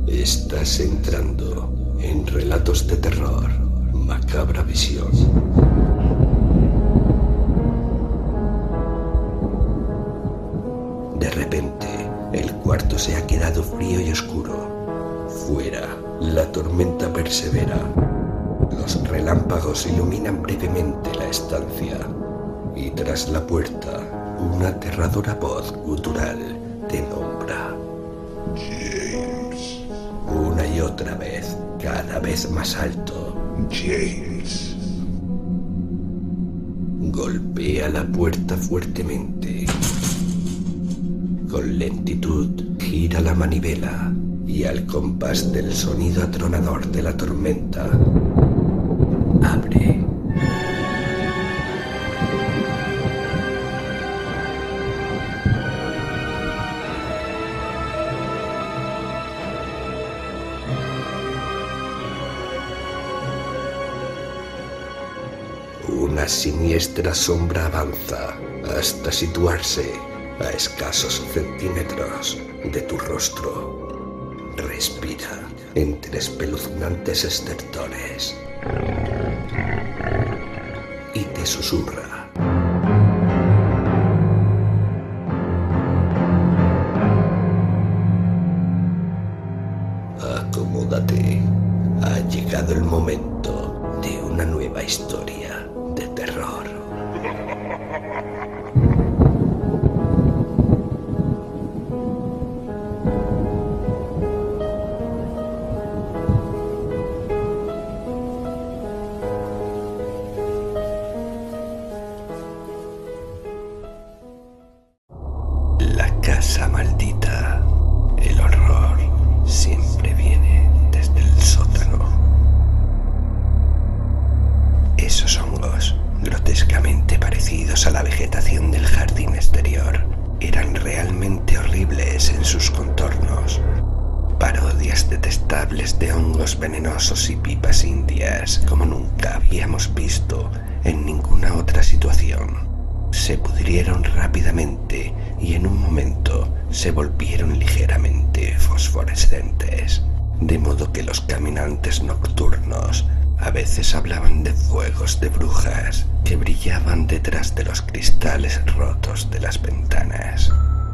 Estás entrando en relatos de terror, macabra visión. De repente, el cuarto se ha quedado frío y oscuro. Fuera, la tormenta persevera. Los relámpagos iluminan brevemente la estancia. Y tras la puerta, una aterradora voz gutural te nombra. James. Una y otra vez, cada vez más alto. James. Golpea la puerta fuertemente. Con lentitud, gira la manivela y al compás del sonido atronador de la tormenta, abre. Una siniestra sombra avanza hasta situarse a escasos centímetros de tu rostro. Respira entre espeluznantes estertores y te susurra. Acomódate. Ha llegado el momento de una nueva historia de terror. La casa maldita. El horror siempre viene desde el sótano. Esos hongos, grotescamente parecidos a la vegetación del jardín exterior, eran realmente horribles en sus contornos. Parodias detestables de hongos venenosos y pipas indias como nunca habíamos visto en ninguna otra situación. Se pudrieron rápidamente y en un momento se volvieron ligeramente fosforescentes, de modo que los caminantes nocturnos a veces hablaban de fuegos de brujas que brillaban detrás de los cristales rotos de las ventanas.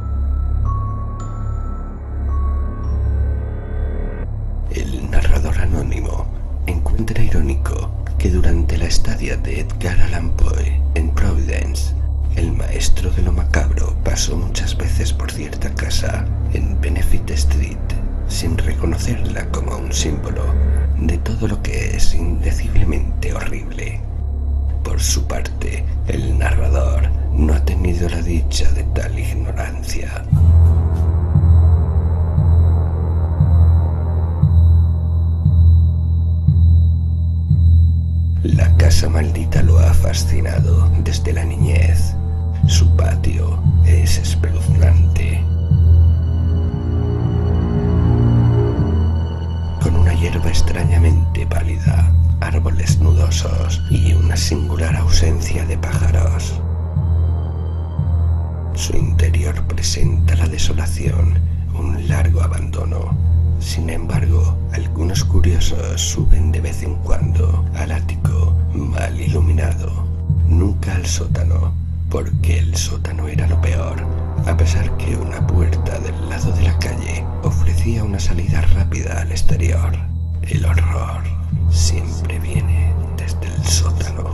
El narrador anónimo encuentra irónico que durante la estadía de Edgar Allan Poe en Providence, el maestro de lo macabro pasó muchas veces por cierta casa en Benefit Street sin reconocerla como un símbolo de todo lo que es indeciblemente horrible. Por su parte, el narrador no ha tenido la dicha de tal ignorancia. La casa maldita lo ha fascinado desde la niñez. Su patio es espeluznante. Con una hierba extrañamente pálida, árboles nudosos y una singular ausencia de pájaros. Su interior presenta la desolación, un largo abandono. Sin embargo, algunos curiosos suben de vez en cuando al ático mal iluminado, nunca al sótano, porque el sótano era lo peor, a pesar que una puerta del lado de la calle ofrecía una salida rápida al exterior. El horror siempre viene desde el sótano.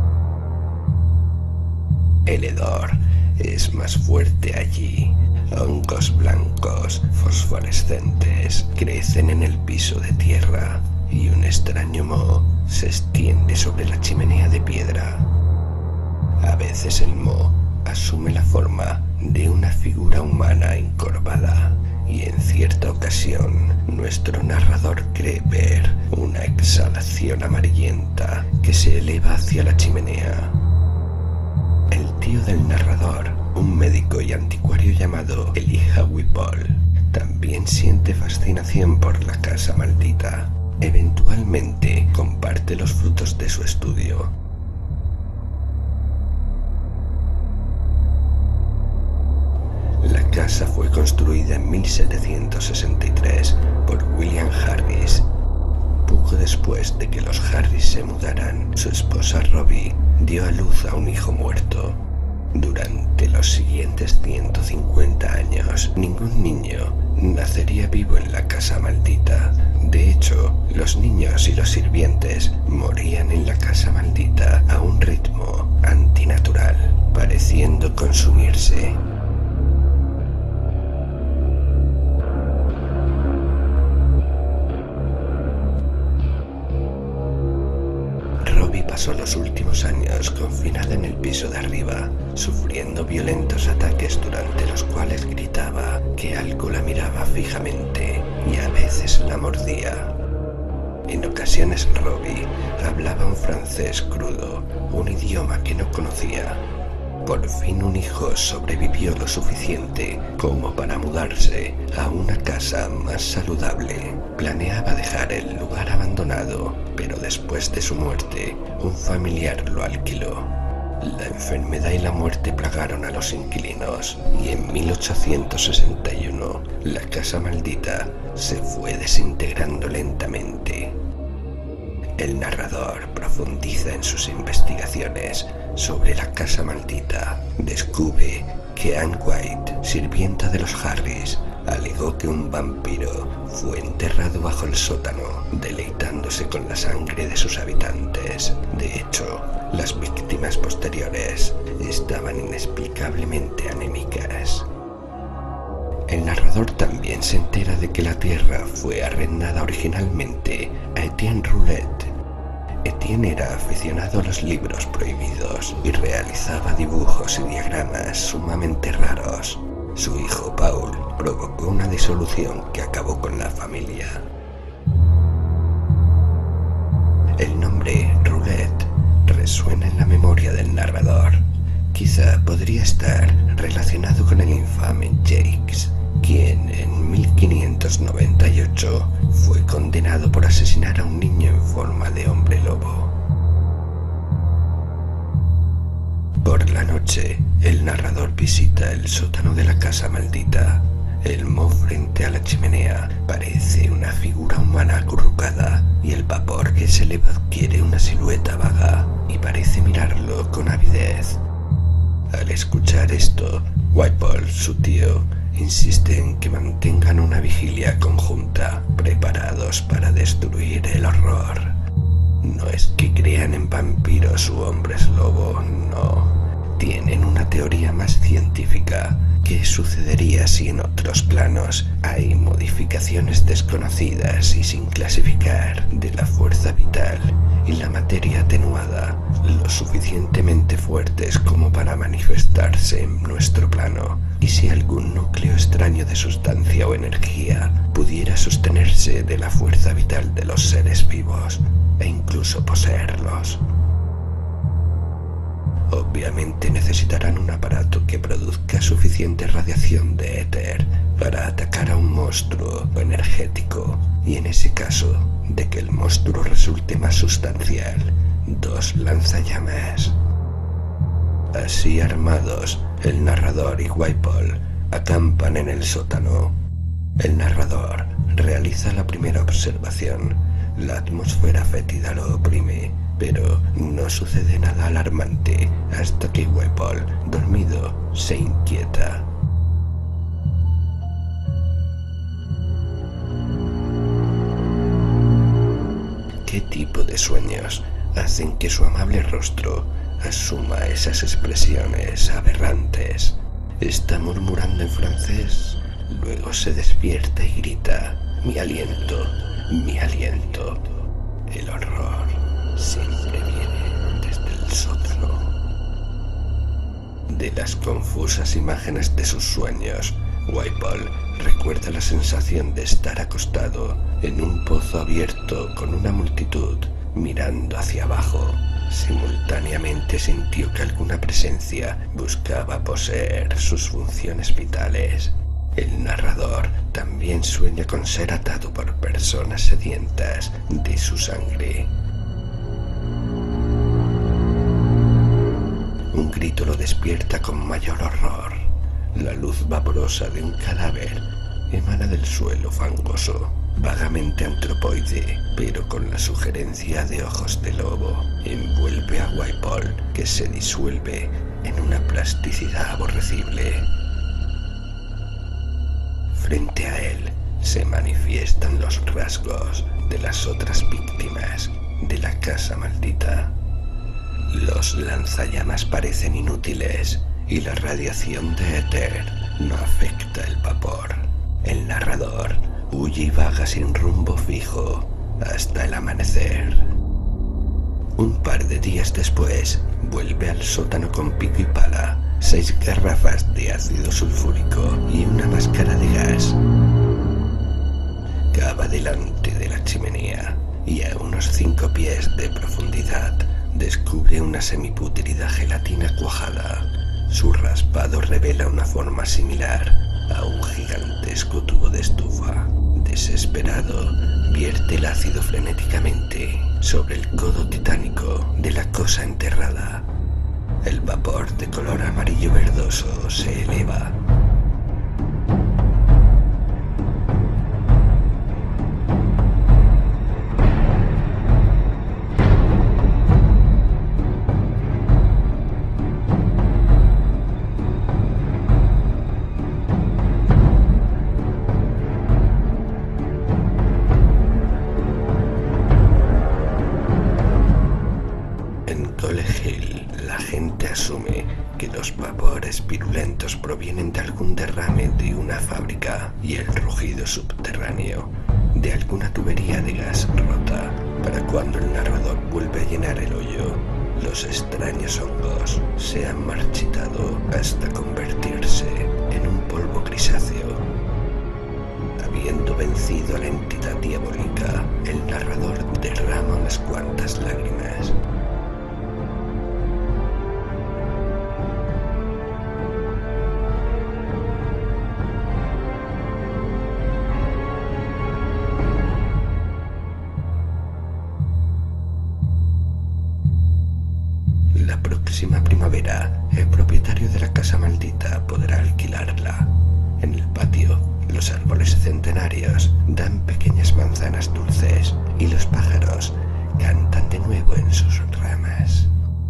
El hedor es más fuerte allí. Hongos blancos, fosforescentes, crecen en el piso de tierra y un extraño moho se extiende sobre la chimenea de piedra. A veces el moho asume la forma de una figura humana encorvada y en cierta ocasión nuestro narrador cree ver una exhalación amarillenta que se eleva hacia la chimenea. El tío del narrador, un médico y anticuario llamado Elijah Whipple, también siente fascinación por la casa maldita. Eventualmente comparte los frutos de su estudio. La casa fue construida en 1763 por William Harris. Poco después de que los Harris se mudaran, su esposa Robbie dio a luz a un hijo muerto. Durante los siguientes 150 años, ningún niño nacería vivo en la casa maldita. De hecho, los niños y los sirvientes morían en la casa maldita a un ritmo antinatural, pareciendo consumirse. Robbie pasó los últimos años confinada en el piso de arriba, sufriendo violentos ataques durante los cuales gritaba que algo la miraba fijamente y a veces la mordía. En ocasiones Robbie hablaba un francés crudo, un idioma que no conocía. Por fin un hijo sobrevivió lo suficiente como para mudarse a una casa más saludable. Planeaba dejar el lugar abandonado, pero después de su muerte, un familiar lo alquiló. La enfermedad y la muerte plagaron a los inquilinos y en 1861 la casa maldita se fue desintegrando lentamente. El narrador profundiza en sus investigaciones sobre la casa maldita. Descubre que Anne White, sirvienta de los Harris, alegó que un vampiro fue enterrado bajo el sótano, deleitándose con la sangre de sus habitantes. De hecho, las víctimas posteriores estaban inexplicablemente anémicas. El narrador también se entera de que la tierra fue arrendada originalmente a Etienne Roulet. Etienne era aficionado a los libros prohibidos y realizaba dibujos y diagramas sumamente raros. Su hijo Paul provocó una disolución que acabó con la familia. El nombre Roulet resuena en la memoria del narrador. Quizá podría estar relacionado con el infame Jacques, quien en 1598 fue condenado por asesinar a un niño en forma de hombre lobo. Por la noche, el narrador visita el sótano de la casa maldita. El moho frente a la chimenea parece una figura humana acurrucada y el vapor que se eleva adquiere una silueta vaga y parece mirarlo con avidez. Al escuchar esto, Whitehall, su tío, insiste en que mantengan una vigilia conjunta, preparados para destruir el horror. No es que crean en vampiros u hombres lobo, no. Tienen una teoría más científica. ¿Qué sucedería si en otros planos hay modificaciones desconocidas y sin clasificar de la fuerza vital y la materia atenuada lo suficientemente fuertes como para manifestarse en nuestro plano? ¿Y si algún núcleo extraño de sustancia o energía pudiera sostenerse de la fuerza vital de los seres vivos e incluso poseerlos? Obviamente necesitarán un aparato que produzca suficiente radiación de éter para atacar a un monstruo energético, y en ese caso de que el monstruo resulte más sustancial, 2 lanzallamas. Así armados, el narrador y Whitehall acampan en el sótano. El narrador realiza la primera observación. La atmósfera fétida lo oprime, pero no sucede nada alarmante hasta que Whitehall, dormido, se inquieta. ¿Qué tipo de sueños hacen que su amable rostro asuma esas expresiones aberrantes? Está murmurando en francés, luego se despierta y grita: mi aliento, mi aliento. El horror siempre viene desde el sótano. De las confusas imágenes de sus sueños, Whitehall recuerda la sensación de estar acostado en un pozo abierto con una multitud mirando hacia abajo. Simultáneamente sintió que alguna presencia buscaba poseer sus funciones vitales. El narrador también sueña con ser atado por personas sedientas de su sangre. Un grito lo despierta con mayor horror. La luz vaporosa de un cadáver emana del suelo fangoso, vagamente antropoide, pero con la sugerencia de ojos de lobo. Envuelve a Whitehall, que se disuelve en una plasticidad aborrecible. Frente a él se manifiestan los rasgos de las otras víctimas de la casa maldita. Los lanzallamas parecen inútiles y la radiación de éter no afecta el vapor. El narrador huye y vaga sin rumbo fijo hasta el amanecer. Un par de días después, vuelve al sótano con pico y pala, 6 garrafas de ácido sulfúrico y una máscara de gas. Cava delante de la chimenea y a unos 5 pies de profundidad descubre una semipútrida gelatina cuajada. Su raspado revela una forma similar a un gigantesco tubo de estufa. Desesperado, vierte el ácido frenéticamente sobre el codo titánico de la cosa enterrada. El vapor de color amarillo verdoso se eleva. Virulentos provienen de algún derrame de una fábrica y el rugido subterráneo de alguna tubería de gas rota. Para cuando el narrador vuelve a llenar el hoyo, los extraños hongos se han marchitado hasta convertirse en un polvo grisáceo. Habiendo vencido a la entidad diabólica, el narrador derrama unas cuantas lágrimas. La próxima primavera, el propietario de la casa maldita podrá alquilarla. En el patio, los árboles centenarios dan pequeñas manzanas dulces y los pájaros cantan de nuevo en sus ramas.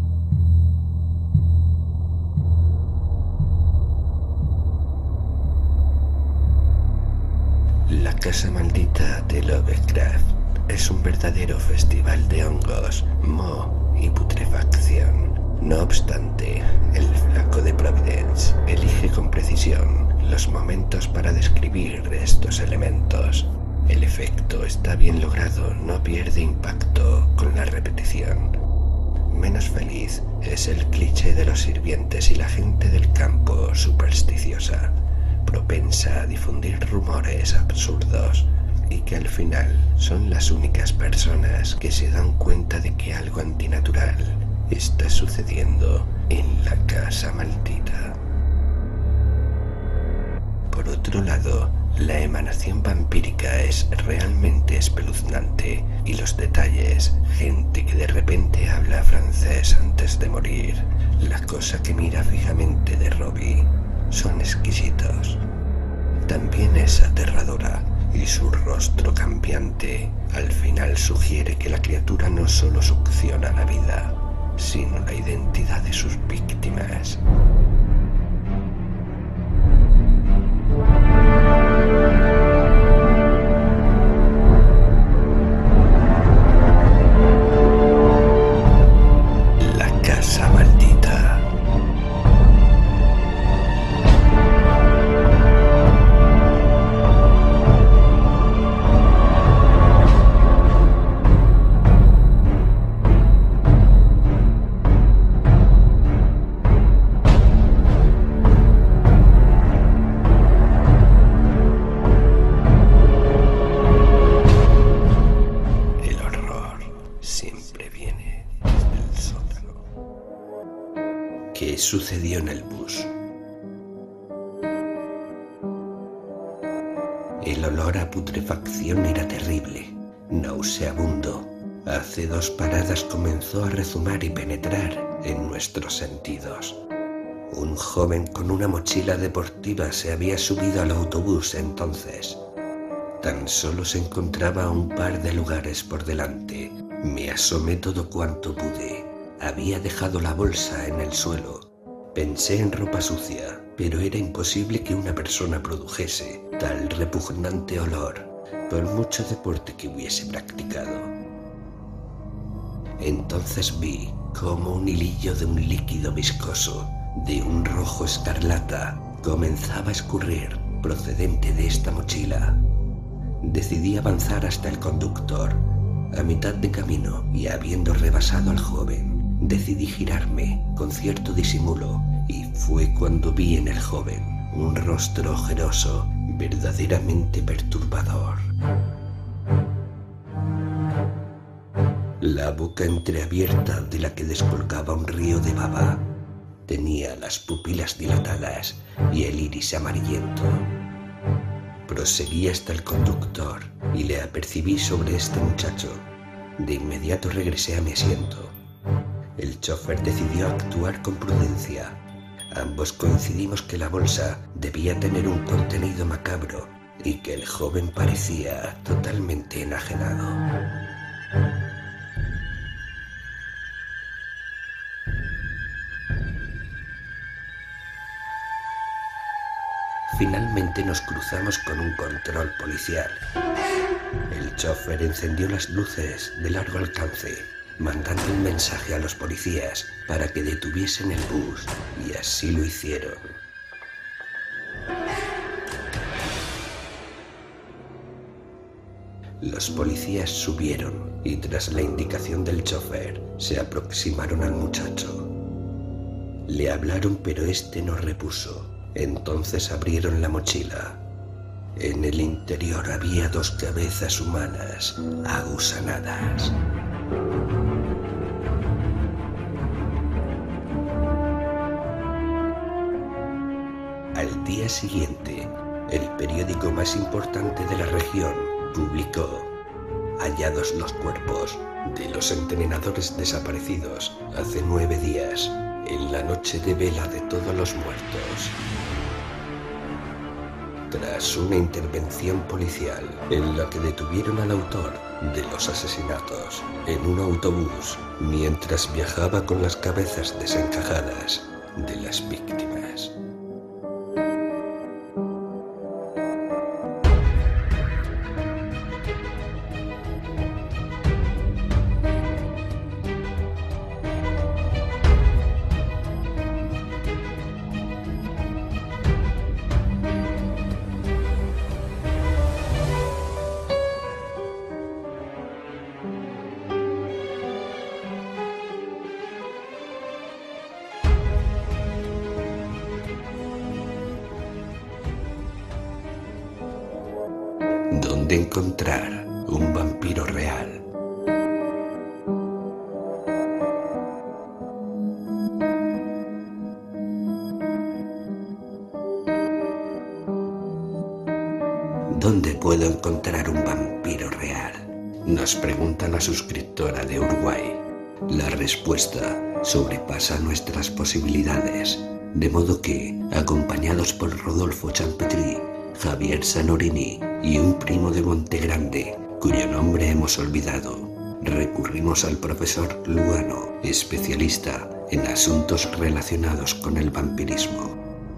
La casa maldita de Lovecraft es un verdadero festival de hongos, moho y putrefacción. No obstante, el flaco de Providence elige con precisión los momentos para describir estos elementos. El efecto está bien logrado, no pierde impacto con la repetición. Menos feliz es el cliché de los sirvientes y la gente del campo supersticiosa, propensa a difundir rumores absurdos y que al final son las únicas personas que se dan cuenta de que algo antinatural está sucediendo en la casa maldita. Por otro lado, la emanación vampírica es realmente espeluznante y los detalles, gente que de repente habla francés antes de morir, la cosa que mira fijamente de Robbie, son exquisitos. También es aterradora y su rostro cambiante al final sugiere que la criatura no solo succiona la vida, sino la identidad de sus víctimas. La casa maldita. ¿Qué sucedió en el bus? El olor a putrefacción era terrible, nauseabundo. Hace 2 paradas comenzó a rezumar y penetrar en nuestros sentidos. Un joven con una mochila deportiva se había subido al autobús entonces. Tan solo se encontraba a un par de lugares por delante. Me asomé todo cuanto pude. Había dejado la bolsa en el suelo. Pensé en ropa sucia, pero era imposible que una persona produjese tal repugnante olor, por mucho deporte que hubiese practicado. Entonces vi cómo un hilillo de un líquido viscoso, de un rojo escarlata, comenzaba a escurrir procedente de esta mochila. Decidí avanzar hasta el conductor. A mitad de camino y habiendo rebasado al joven, decidí girarme con cierto disimulo y fue cuando vi en el joven un rostro ojeroso, verdaderamente perturbador. La boca entreabierta de la que descolgaba un río de baba. Tenía las pupilas dilatadas y el iris amarillento. Proseguí hasta el conductor y le apercibí sobre este muchacho. De inmediato regresé a mi asiento. El chofer decidió actuar con prudencia. Ambos coincidimos que la bolsa debía tener un contenido macabro y que el joven parecía totalmente enajenado. Finalmente nos cruzamos con un control policial. El chofer encendió las luces de largo alcance, mandando un mensaje a los policías para que detuviesen el bus, y así lo hicieron. Los policías subieron y tras la indicación del chofer se aproximaron al muchacho. Le hablaron pero este no repuso. Entonces abrieron la mochila. En el interior había 2 cabezas humanas agusanadas. Al día siguiente, el periódico más importante de la región publicó: hallados los cuerpos de los envenenadores desaparecidos hace 9 días, en la noche de vela de todos los muertos. Tras una intervención policial en la que detuvieron al autor de los asesinatos en un autobús mientras viajaba con las cabezas desencajadas de las víctimas. ¿Dónde encontrar un vampiro real? ¿Dónde puedo encontrar un vampiro real? Nos pregunta la suscriptora de Uruguay. La respuesta sobrepasa nuestras posibilidades, de modo que, acompañados por Rodolfo Champetri, Javier Sanorini y un primo de Montegrande, cuyo nombre hemos olvidado, recurrimos al profesor Luano, especialista en asuntos relacionados con el vampirismo.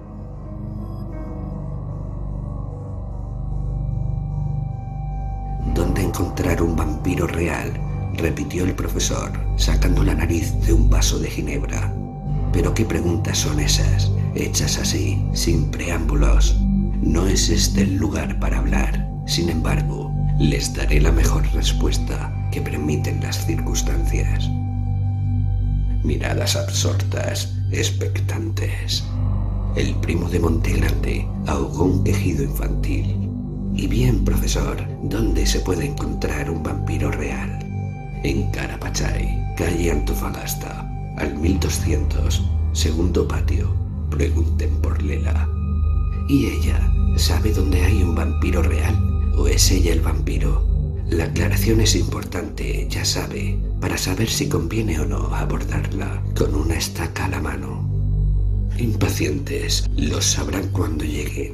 ¿Dónde encontrar un vampiro real?, repitió el profesor, sacando la nariz de un vaso de ginebra. ¿Pero qué preguntas son esas, hechas así, sin preámbulos? No es este el lugar para hablar. Sin embargo, les daré la mejor respuesta que permiten las circunstancias. Miradas absortas, expectantes. El primo de Montegrande ahogó un quejido infantil. Y bien, profesor, ¿dónde se puede encontrar un vampiro real? En Carapachay, calle Antofagasta, al 1200, segundo patio. Pregunten por Lela. ¿Y ella sabe dónde hay un vampiro real? ¿O es ella el vampiro? La aclaración es importante, ya sabe, para saber si conviene o no abordarla con una estaca a la mano. Impacientes, los sabrán cuando lleguen.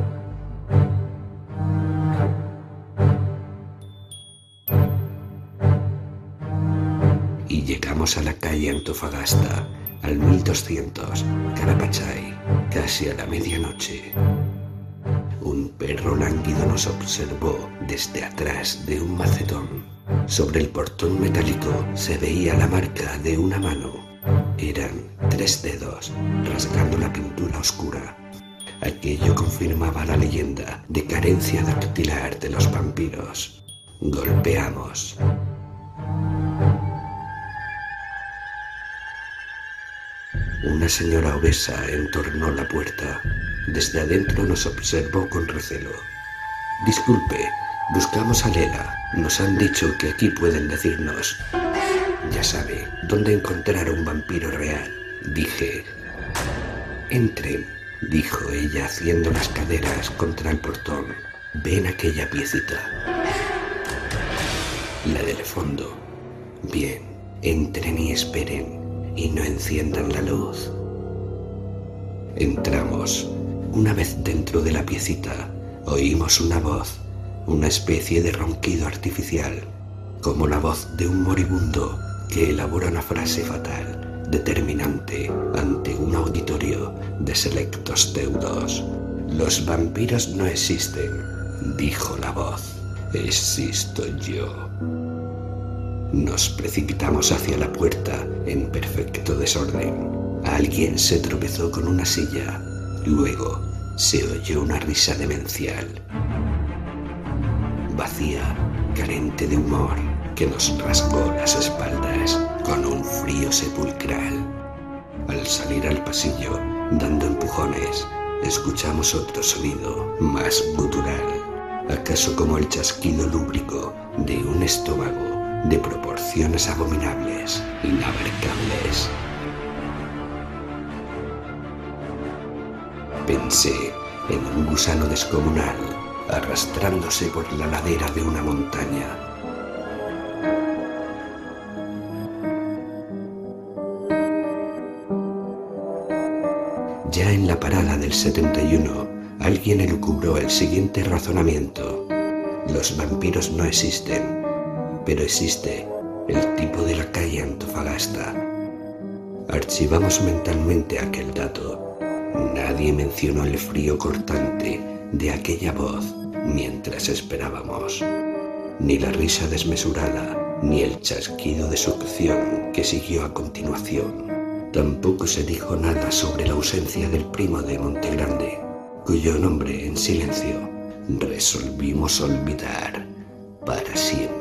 Y llegamos a la calle Antofagasta, al 1200, Carapachay, casi a la medianoche. Un perro lánguido nos observó desde atrás de un macetón. Sobre el portón metálico se veía la marca de una mano. Eran 3 dedos rasgando la pintura oscura. Aquello confirmaba la leyenda de carencia dactilar de los vampiros. Golpeamos. Una señora obesa entornó la puerta. Desde adentro nos observó con recelo. Disculpe, buscamos a Lela. Nos han dicho que aquí pueden decirnos. Ya sabe, dónde encontrar a un vampiro real, dije. Entren, dijo ella haciendo las caderas contra el portón. Ven aquella piecita. La del fondo. Bien, entren y esperen. Y no enciendan la luz. Entramos. Una vez dentro de la piecita, oímos una voz, una especie de ronquido artificial, como la voz de un moribundo que elabora una frase fatal, determinante ante un auditorio de selectos deudos. Los vampiros no existen, dijo la voz. Existo yo. Nos precipitamos hacia la puerta en perfecto desorden. Alguien se tropezó con una silla. Luego se oyó una risa demencial, vacía, carente de humor, que nos rasgó las espaldas con un frío sepulcral. Al salir al pasillo, dando empujones, escuchamos otro sonido más gutural, acaso como el chasquido lúbrico de un estómago de proporciones abominables, inabarcables. Pensé en un gusano descomunal arrastrándose por la ladera de una montaña. Ya en la parada del 71, alguien elucubró el siguiente razonamiento. Los vampiros no existen, pero existe el tipo de la calle Antofagasta. Archivamos mentalmente aquel dato. Nadie mencionó el frío cortante de aquella voz mientras esperábamos, ni la risa desmesurada, ni el chasquido de succión que siguió a continuación. Tampoco se dijo nada sobre la ausencia del primo de Montegrande, cuyo nombre en silencio resolvimos olvidar para siempre.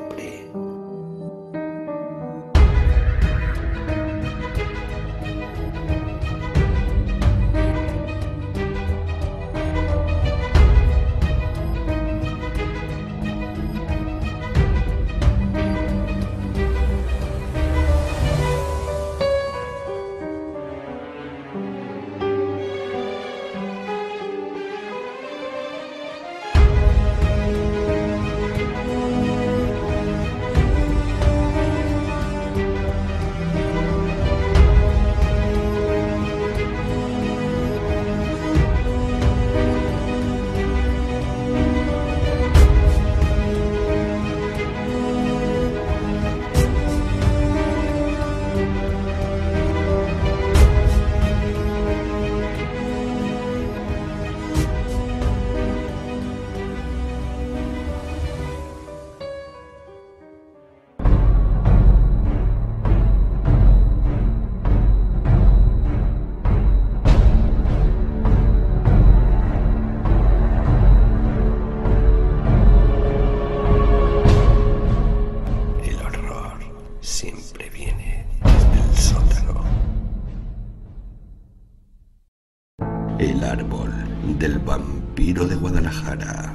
El árbol del vampiro de Guadalajara.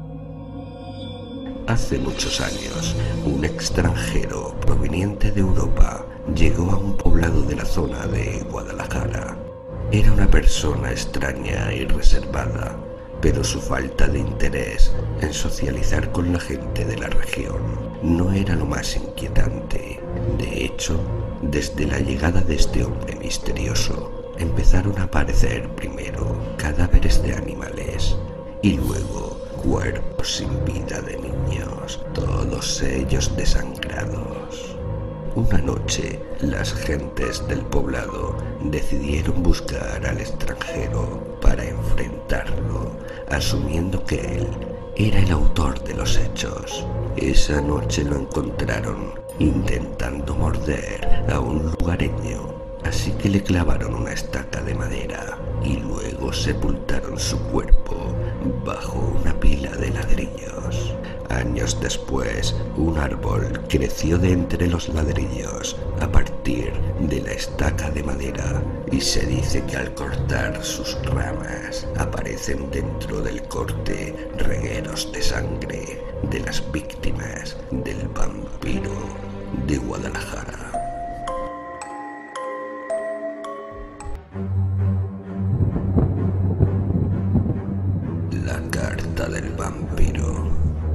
Hace muchos años, un extranjero proveniente de Europa llegó a un poblado de la zona de Guadalajara. Era una persona extraña y reservada, pero su falta de interés en socializar con la gente de la región no era lo más inquietante. De hecho, desde la llegada de este hombre misterioso, empezaron a aparecer primero cadáveres de animales y luego cuerpos sin vida de niños, todos ellos desangrados. Una noche, las gentes del poblado decidieron buscar al extranjero para enfrentarlo, asumiendo que él era el autor de los hechos. Esa noche lo encontraron intentando morder a un lugareño, así que le clavaron una estaca de madera y luego sepultaron su cuerpo bajo una pila de ladrillos. Años después, un árbol creció de entre los ladrillos a partir de la estaca de madera y se dice que al cortar sus ramas aparecen dentro del corte regueros de sangre de las víctimas del vampiro de Guadalajara. La carta del vampiro.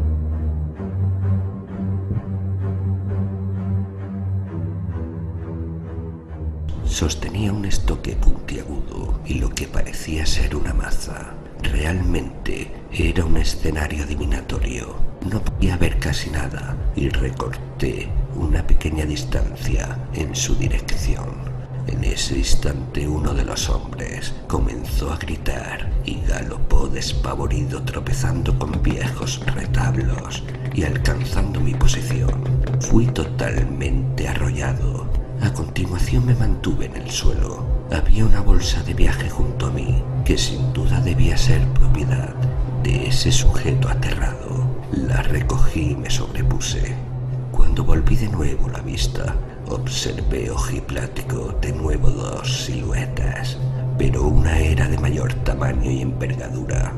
Sostenía un estoque puntiagudo y lo que parecía ser una maza. Realmente era un escenario adivinatorio. No podía ver casi nada y recorté una pequeña distancia en su dirección. En ese instante uno de los hombres comenzó a gritar y galopó despavorido, tropezando con viejos retablos y alcanzando mi posición. Fui totalmente arrollado. A continuación me mantuve en el suelo. Había una bolsa de viaje junto a mí, que sin duda debía ser propiedad de ese sujeto aterrado. La recogí y me sobrepuse. Cuando volví de nuevo la vista, observé ojiplático de nuevo dos siluetas, pero una era de mayor tamaño y envergadura.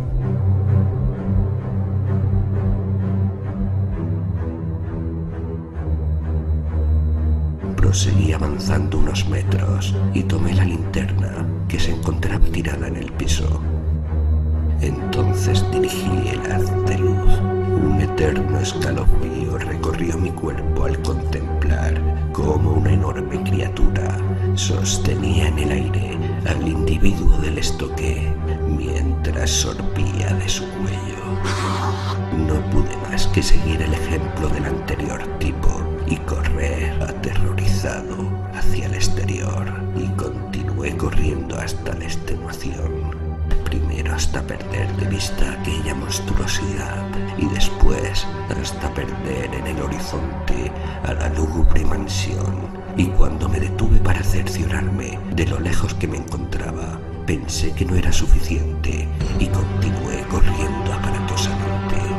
Proseguí avanzando unos metros y tomé la linterna que se encontraba tirada en el piso. Entonces dirigí el haz de luz. Un eterno escalofrío recorrió mi cuerpo al contemplar cómo una enorme criatura sostenía en el aire al individuo del estoque mientras sorbía de su cuello. No pude más que seguir el ejemplo del anterior tipo y correr aterrorizado hacia el exterior, y continué corriendo hasta la extenuación, primero hasta perder de vista aquella monstruosidad y después hasta perder en el horizonte a la lúgubre mansión. Y cuando me detuve para cerciorarme de lo lejos que me encontraba, pensé que no era suficiente y continué corriendo aparatosamente.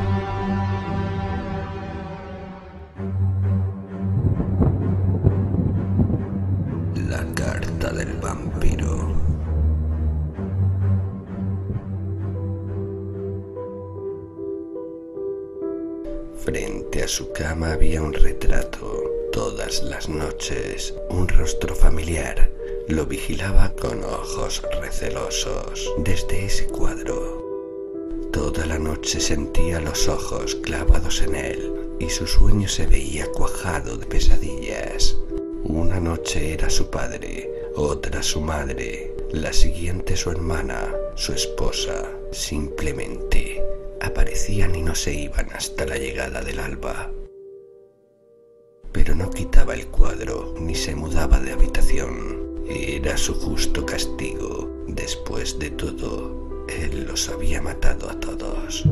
La carta del vampiro. Frente a su cama había un retrato. Todas las noches, un rostro familiar lo vigilaba con ojos recelosos desde ese cuadro. Toda la noche sentía los ojos clavados en él y su sueño se veía cuajado de pesadillas. Una noche era su padre, otra su madre, la siguiente su hermana, su esposa. Simplemente aparecían y no se iban hasta la llegada del alba. Pero no quitaba el cuadro ni se mudaba de habitación. Era su justo castigo. Después de todo, él los había matado a todos.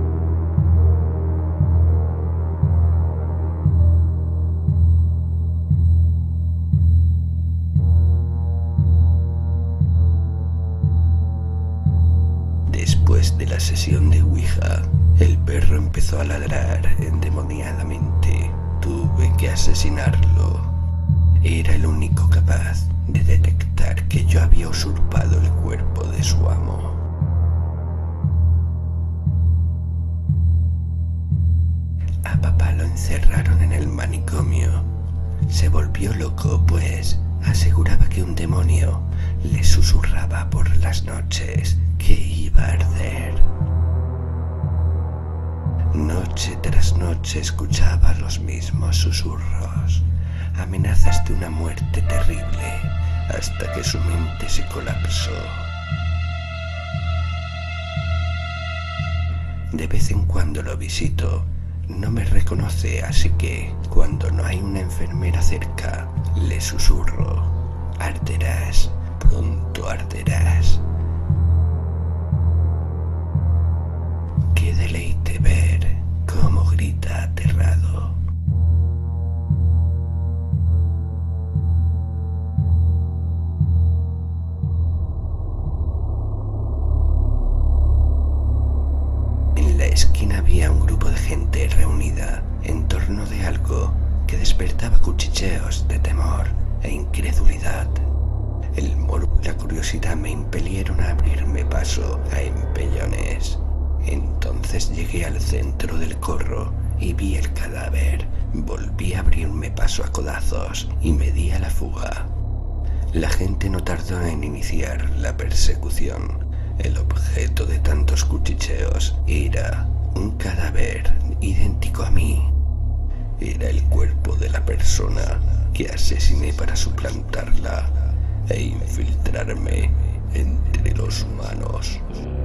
Después de la sesión de Ouija, el perro empezó a ladrar endemoniadamente. Tuve que asesinarlo. Era el único capaz de detectar que yo había usurpado el cuerpo de su amo. A papá lo encerraron en el manicomio. Se volvió loco, pues aseguraba que un demonio le susurraba por las noches que iba a arder. Noche tras noche escuchaba los mismos susurros, amenazas de una muerte terrible, hasta que su mente se colapsó. De vez en cuando lo visito. No me reconoce, así que cuando no hay una enfermera cerca, le susurro: arderás, pronto arderás. Qué deleite ver cómo grita aterrado. En la esquina había un grupo de gente reunida en torno de algo que despertaba cuchicheos de temor e incredulidad. El morbo y la curiosidad me impelieron a abrirme paso a empellones. Entonces llegué al centro del corro y vi el cadáver. Volví a abrirme paso a codazos y me di a la fuga. La gente no tardó en iniciar la persecución. El objeto de tantos cuchicheos era un cadáver idéntico a mí. Era el cuerpo de la persona que asesiné para suplantarla e infiltrarme entre los humanos.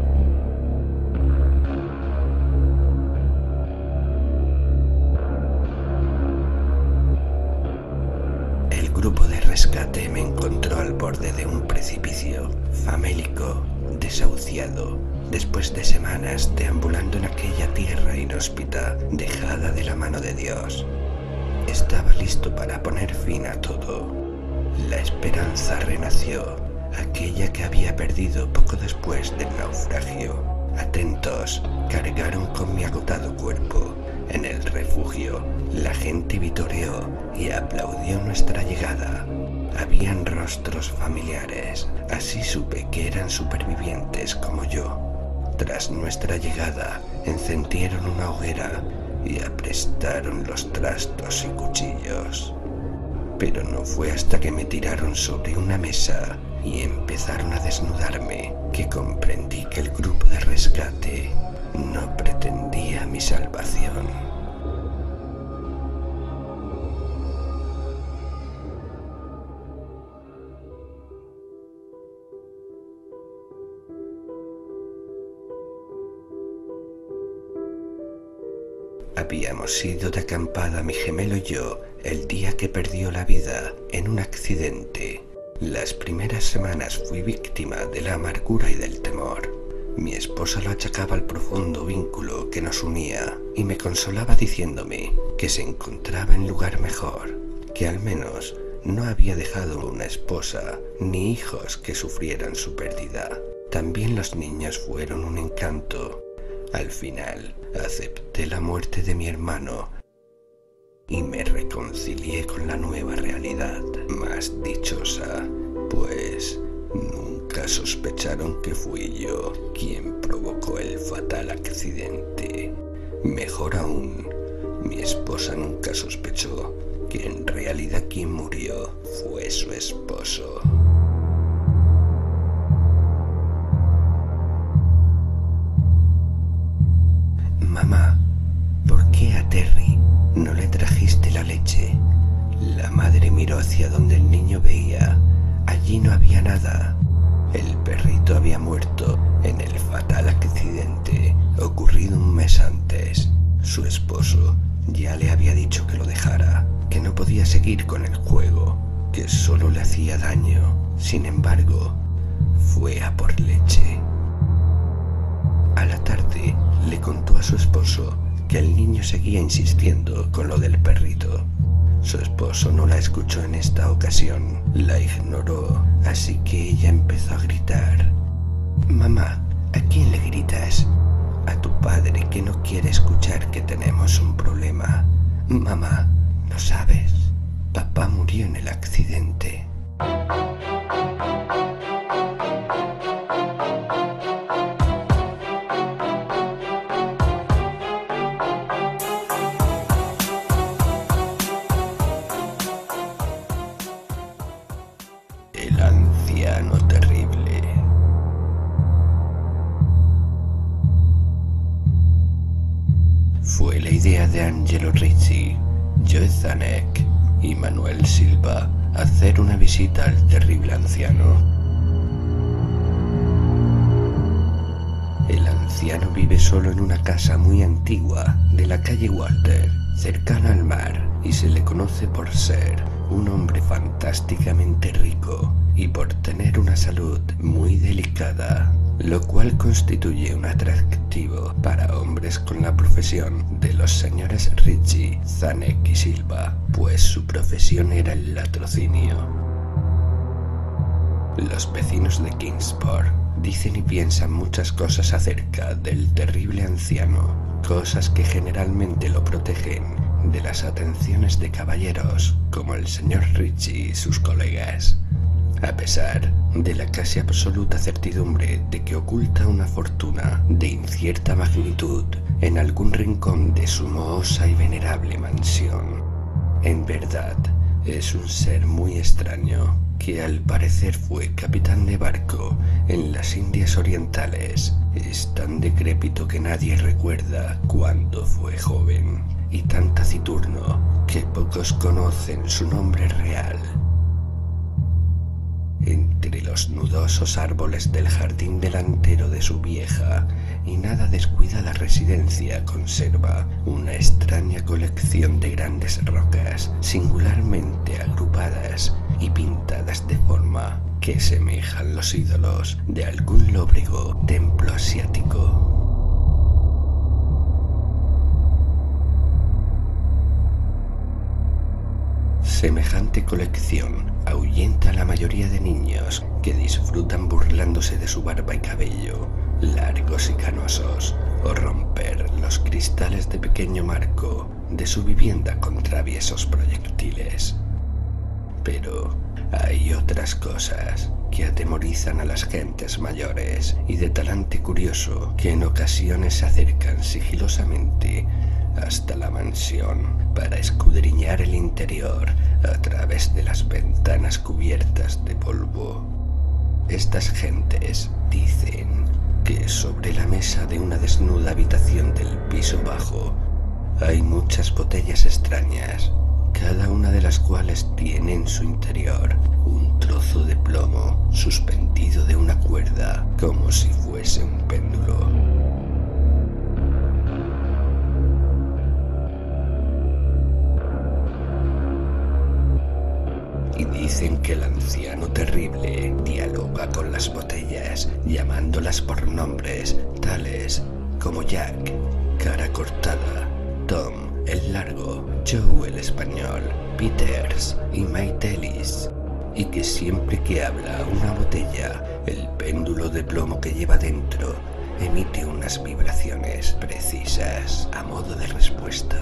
El grupo de rescate me encontró al borde de un precipicio, famélico, desahuciado, después de semanas deambulando en aquella tierra inhóspita dejada de la mano de Dios. Estaba listo para poner fin a todo. La esperanza renació, aquella que había perdido poco después del naufragio. Atentos, cargaron con mi agotado cuerpo. En el refugio, la gente vitoreó y aplaudió nuestra llegada. Habían rostros familiares, así supe que eran supervivientes como yo. Tras nuestra llegada, encendieron una hoguera y aprestaron los trastos y cuchillos. Pero no fue hasta que me tiraron sobre una mesa y empezaron a desnudarme que comprendí que el grupo de rescate no pretendía mi salvación. Habíamos ido de acampada mi gemelo y yo el día que perdió la vida en un accidente. Las primeras semanas fui víctima de la amargura y del temor. Mi esposa lo achacaba al profundo vínculo que nos unía y me consolaba diciéndome que se encontraba en lugar mejor, que al menos no había dejado una esposa ni hijos que sufrieran su pérdida. También los niños fueron un encanto. Al final, acepté la muerte de mi hermano y me reconcilié con la nueva realidad, más dichosa, pues nunca sospecharon que fui yo quien provocó el fatal accidente. Mejor aún, mi esposa nunca sospechó que en realidad quien murió fue su esposo. Mamá, ¿por qué a Terry no le trajiste la leche? La madre miró hacia donde el niño veía. Allí no había nada. El perrito había muerto en el fatal accidente ocurrido un mes antes. Su esposo ya le había dicho que lo dejara, que no podía seguir con el juego, que solo le hacía daño. Sin embargo, fue a por leche. A la tarde le contó a su esposo que el niño seguía insistiendo con lo del perrito. Su esposo no la escuchó en esta ocasión, la ignoró, así que ella empezó a gritar: «Mamá, ¿a quién le gritas? A tu padre, que no quiere escuchar que tenemos un problema. Mamá, ¿no sabes? Papá murió en el accidente». El anciano terrible. Fue la idea de Angelo Ricci, Joe Zanuck y Manuel Silva. hacer una visita al terrible anciano. El anciano vive solo en una casa muy antigua de la calle Walter, cercana al mar, y se le conoce por ser un hombre fantásticamente rico y por tener una salud muy delicada, lo cual constituye un atractivo para hombres con la profesión de los señores Ritchie, Zanuck y Silva, pues su profesión era el latrocinio. Los vecinos de Kingsport dicen y piensan muchas cosas acerca del terrible anciano, cosas que generalmente lo protegen de las atenciones de caballeros como el señor Ritchie y sus colegas, a pesar de la casi absoluta certidumbre de que oculta una fortuna de incierta magnitud en algún rincón de su mohosa y venerable mansión. En verdad, es un ser muy extraño, que al parecer fue capitán de barco en las Indias Orientales. Es tan decrépito que nadie recuerda cuándo fue joven, y tan taciturno que pocos conocen su nombre real. Entre los nudosos árboles del jardín delantero de su vieja y nada descuidada residencia conserva una extraña colección de grandes rocas singularmente agrupadas y pintadas de forma que semejan los ídolos de algún lóbrego templo asiático. Semejante colección ahuyenta a la mayoría de niños que disfrutan burlándose de su barba y cabello, largos y canosos, o romper los cristales de pequeño marco de su vivienda con traviesos proyectiles. Pero hay otras cosas que atemorizan a las gentes mayores y de talante curioso que en ocasiones se acercan sigilosamente hasta la mansión para escudriñar el interior a través de las ventanas cubiertas de polvo. Estas gentes dicen que sobre la mesa de una desnuda habitación del piso bajo hay muchas botellas extrañas, cada una de las cuales tiene en su interior un trozo de plomo suspendido de una cuerda como si fuese un péndulo. Y dicen que el anciano terrible dialoga con las botellas, llamándolas por nombres tales como Jack, cara cortada, Tom, el largo, Joe, el español, Peters y Mike Ellis, y que siempre que habla una botella, el péndulo de plomo que lleva dentro emite unas vibraciones precisas a modo de respuesta.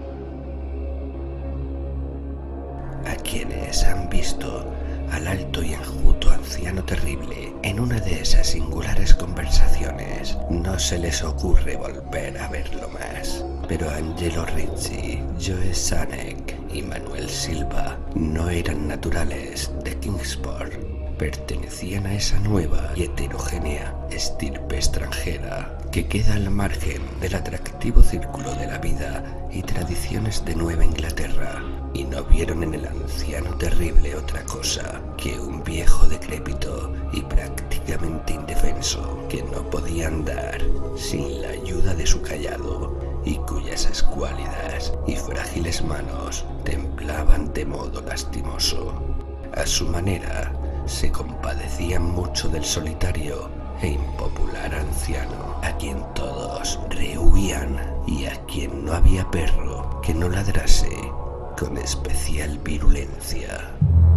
A quienes han visto al alto y enjuto anciano terrible en una de esas singulares conversaciones, no se les ocurre volver a verlo más. Pero Angelo Ritchie, Joe Zanuck y Manuel Silva no eran naturales de Kingsport. Pertenecían a esa nueva y heterogénea estirpe extranjera que queda al margen del atractivo círculo de la vida y tradiciones de Nueva Inglaterra, y no vieron en el anciano terrible otra cosa que un viejo decrépito y prácticamente indefenso que no podía andar sin la ayuda de su cayado y cuyas escuálidas y frágiles manos temblaban de modo lastimoso. A su manera, se compadecían mucho del solitario e impopular anciano, a quien todos rehuían y a quien no había perro que no ladrase con especial virulencia.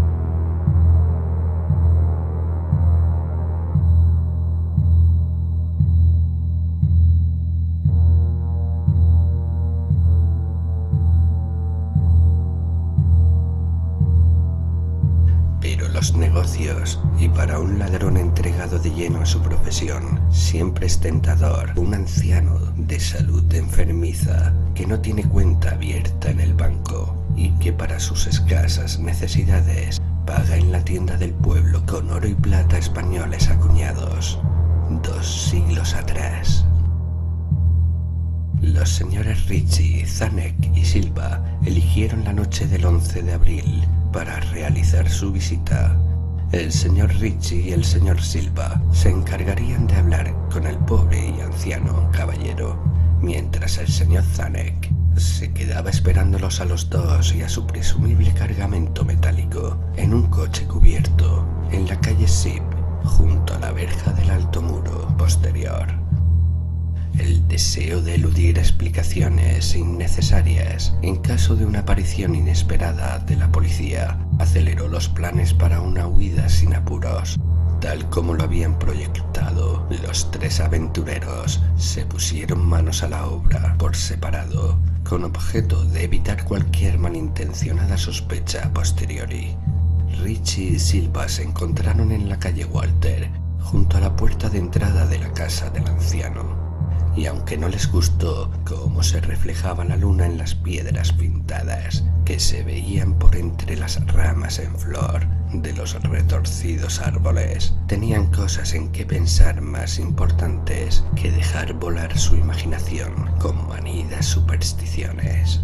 Pero los negocios, y para un ladrón entregado de lleno a su profesión, siempre es tentador un anciano de salud enfermiza que no tiene cuenta abierta en el banco y que para sus escasas necesidades paga en la tienda del pueblo con oro y plata españoles acuñados 2 siglos atrás. Los señores Ritchie, Zanuck y Silva eligieron la noche del 11 de abril para realizar su visita. El señor Ritchie y el señor Silva se encargarían de hablar con el pobre y anciano caballero, mientras el señor Zanuck se quedaba esperándolos a los dos y a su presumible cargamento metálico en un coche cubierto en la calle Sip, junto a la verja del alto muro posterior. El deseo de eludir explicaciones innecesarias en caso de una aparición inesperada de la policía aceleró los planes para una huida sin apuros. Tal como lo habían proyectado, los tres aventureros se pusieron manos a la obra por separado, con objeto de evitar cualquier malintencionada sospecha a posteriori. Ritchie y Silva se encontraron en la calle Walter, junto a la puerta de entrada de la casa del anciano. Y aunque no les gustó cómo se reflejaba la luna en las piedras pintadas que se veían por entre las ramas en flor de los retorcidos árboles, tenían cosas en que pensar más importantes que dejar volar su imaginación con manidas supersticiones.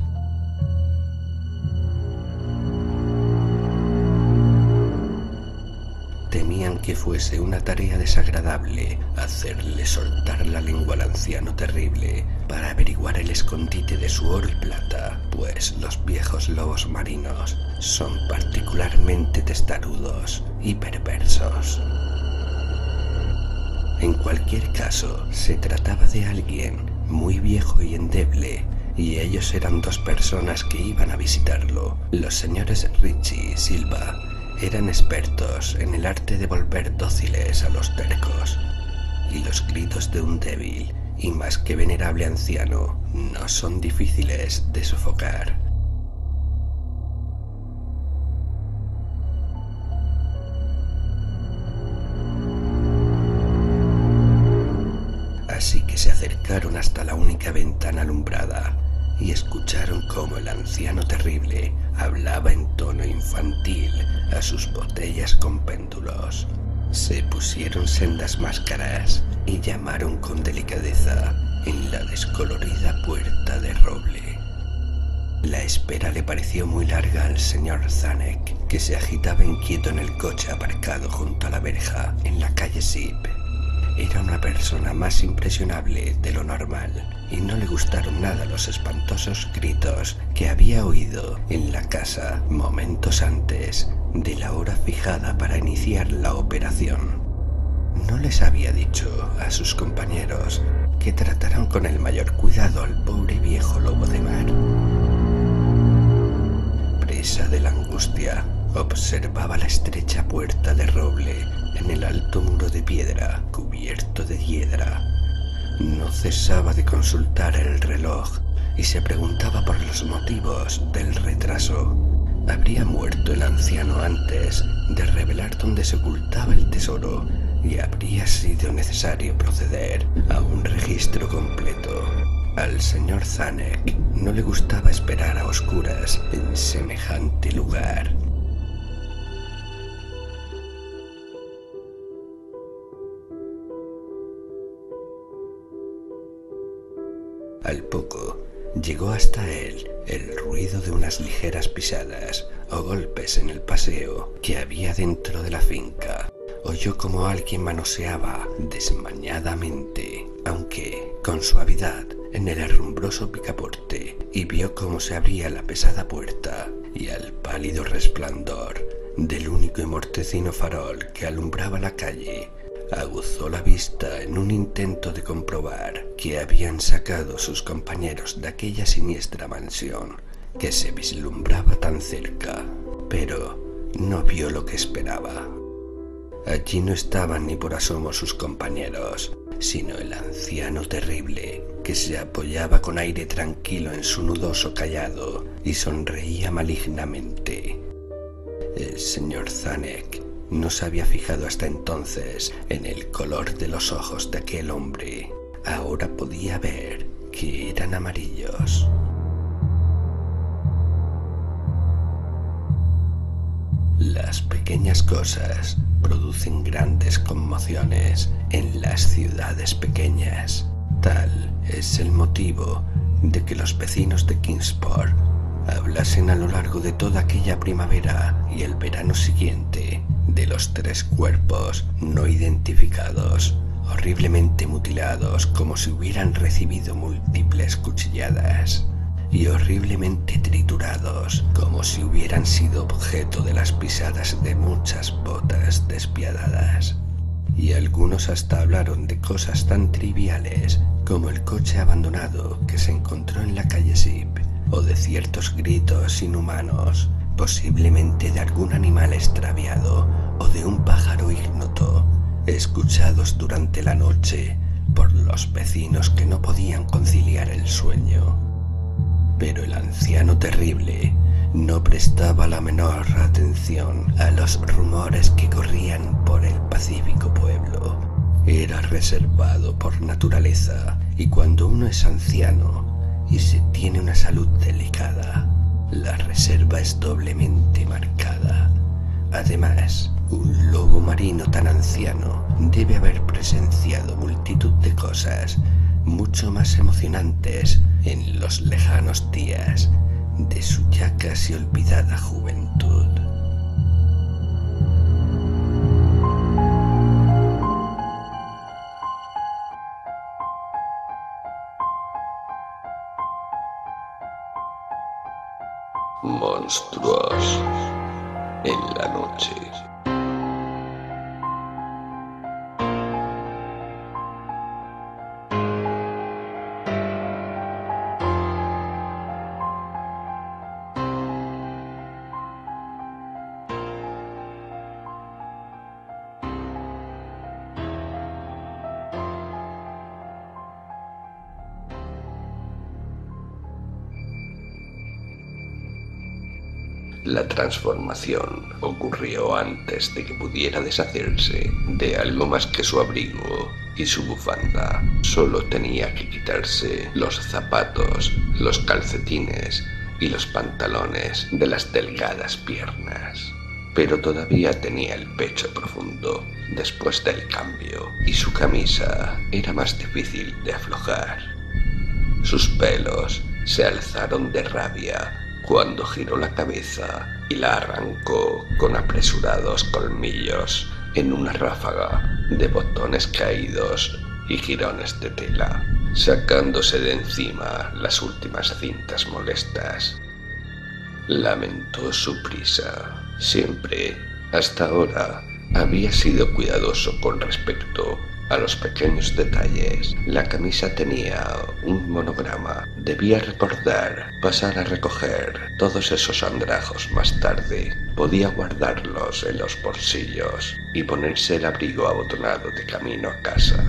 Temían que fuese una tarea desagradable hacerle soltar la lengua al anciano terrible para averiguar el escondite de su oro y plata, pues los viejos lobos marinos son particularmente testarudos y perversos. En cualquier caso, se trataba de alguien muy viejo y endeble, y ellos eran dos personas que iban a visitarlo. Los señores Ritchie y Silva eran expertos en el arte de volver dóciles a los tercos, y los gritos de un débil y más que venerable anciano no son difíciles de sofocar. Así que se acercaron hasta la única ventana alumbrada y escucharon cómo el anciano terrible hablaba en tono infantil a sus botellas con péndulos. Se pusieron sendas máscaras y llamaron con delicadeza en la descolorida puerta de roble. La espera le pareció muy larga al señor Zanuck, que se agitaba inquieto en el coche aparcado junto a la verja en la calle Sip. Era una persona más impresionable de lo normal y no le gustaron nada los espantosos gritos que había oído en la casa momentos antes de la hora fijada para iniciar la operación. No les había dicho a sus compañeros que trataran con el mayor cuidado al pobre viejo lobo de mar. Presa de la angustia, observaba la estrecha puerta de roble en el alto muro de piedra cubierto de hiedra. No cesaba de consultar el reloj y se preguntaba por los motivos del retraso. ¿Habría muerto el anciano antes de revelar dónde se ocultaba el tesoro y habría sido necesario proceder a un registro completo? Al señor Zanuck no le gustaba esperar a oscuras en semejante lugar. Al poco, llegó hasta él el ruido de unas ligeras pisadas o golpes en el paseo que había dentro de la finca. Oyó como alguien manoseaba desmañadamente, aunque con suavidad, en el herrumbroso picaporte, y vio cómo se abría la pesada puerta y al pálido resplandor del único y mortecino farol que alumbraba la calle, aguzó la vista en un intento de comprobar qué habían sacado sus compañeros de aquella siniestra mansión que se vislumbraba tan cerca, pero no vio lo que esperaba. Allí no estaban ni por asomo sus compañeros, sino el anciano terrible que se apoyaba con aire tranquilo en su nudoso cayado y sonreía malignamente. El señor Zanuck no se había fijado hasta entonces en el color de los ojos de aquel hombre. Ahora podía ver que eran amarillos. Las pequeñas cosas producen grandes conmociones en las ciudades pequeñas. Tal es el motivo de que los vecinos de Kingsport hablasen a lo largo de toda aquella primavera y el verano siguiente de los 3 cuerpos no identificados, horriblemente mutilados como si hubieran recibido múltiples cuchilladas, y horriblemente triturados como si hubieran sido objeto de las pisadas de muchas botas despiadadas. Y algunos hasta hablaron de cosas tan triviales como el coche abandonado que se encontró en la calle Zip, o de ciertos gritos inhumanos, posiblemente de algún animal extraviado o de un pájaro ignoto, escuchados durante la noche por los vecinos que no podían conciliar el sueño. Pero el anciano terrible no prestaba la menor atención a los rumores que corrían por el pacífico pueblo. Era reservado por naturaleza, y cuando uno es anciano y se tiene una salud delicada, la reserva es doblemente marcada. Además, un lobo marino tan anciano debe haber presenciado multitud de cosas mucho más emocionantes en los lejanos días de su ya casi olvidada juventud. Monstruos en la noche. La transformación ocurrió antes de que pudiera deshacerse de algo más que su abrigo y su bufanda. Solo tenía que quitarse los zapatos, los calcetines y los pantalones de las delgadas piernas. Pero todavía tenía el pecho profundo después del cambio, y su camisa era más difícil de aflojar. Sus pelos se alzaron de rabia cuando giró la cabeza y la arrancó con apresurados colmillos en una ráfaga de botones caídos y jirones de tela, sacándose de encima las últimas cintas molestas. Lamentó su prisa. Siempre, hasta ahora, había sido cuidadoso con respecto a los pequeños detalles. La camisa tenía un monograma. Debía recordar pasar a recoger todos esos andrajos más tarde. Podía guardarlos en los bolsillos y ponerse el abrigo abotonado de camino a casa.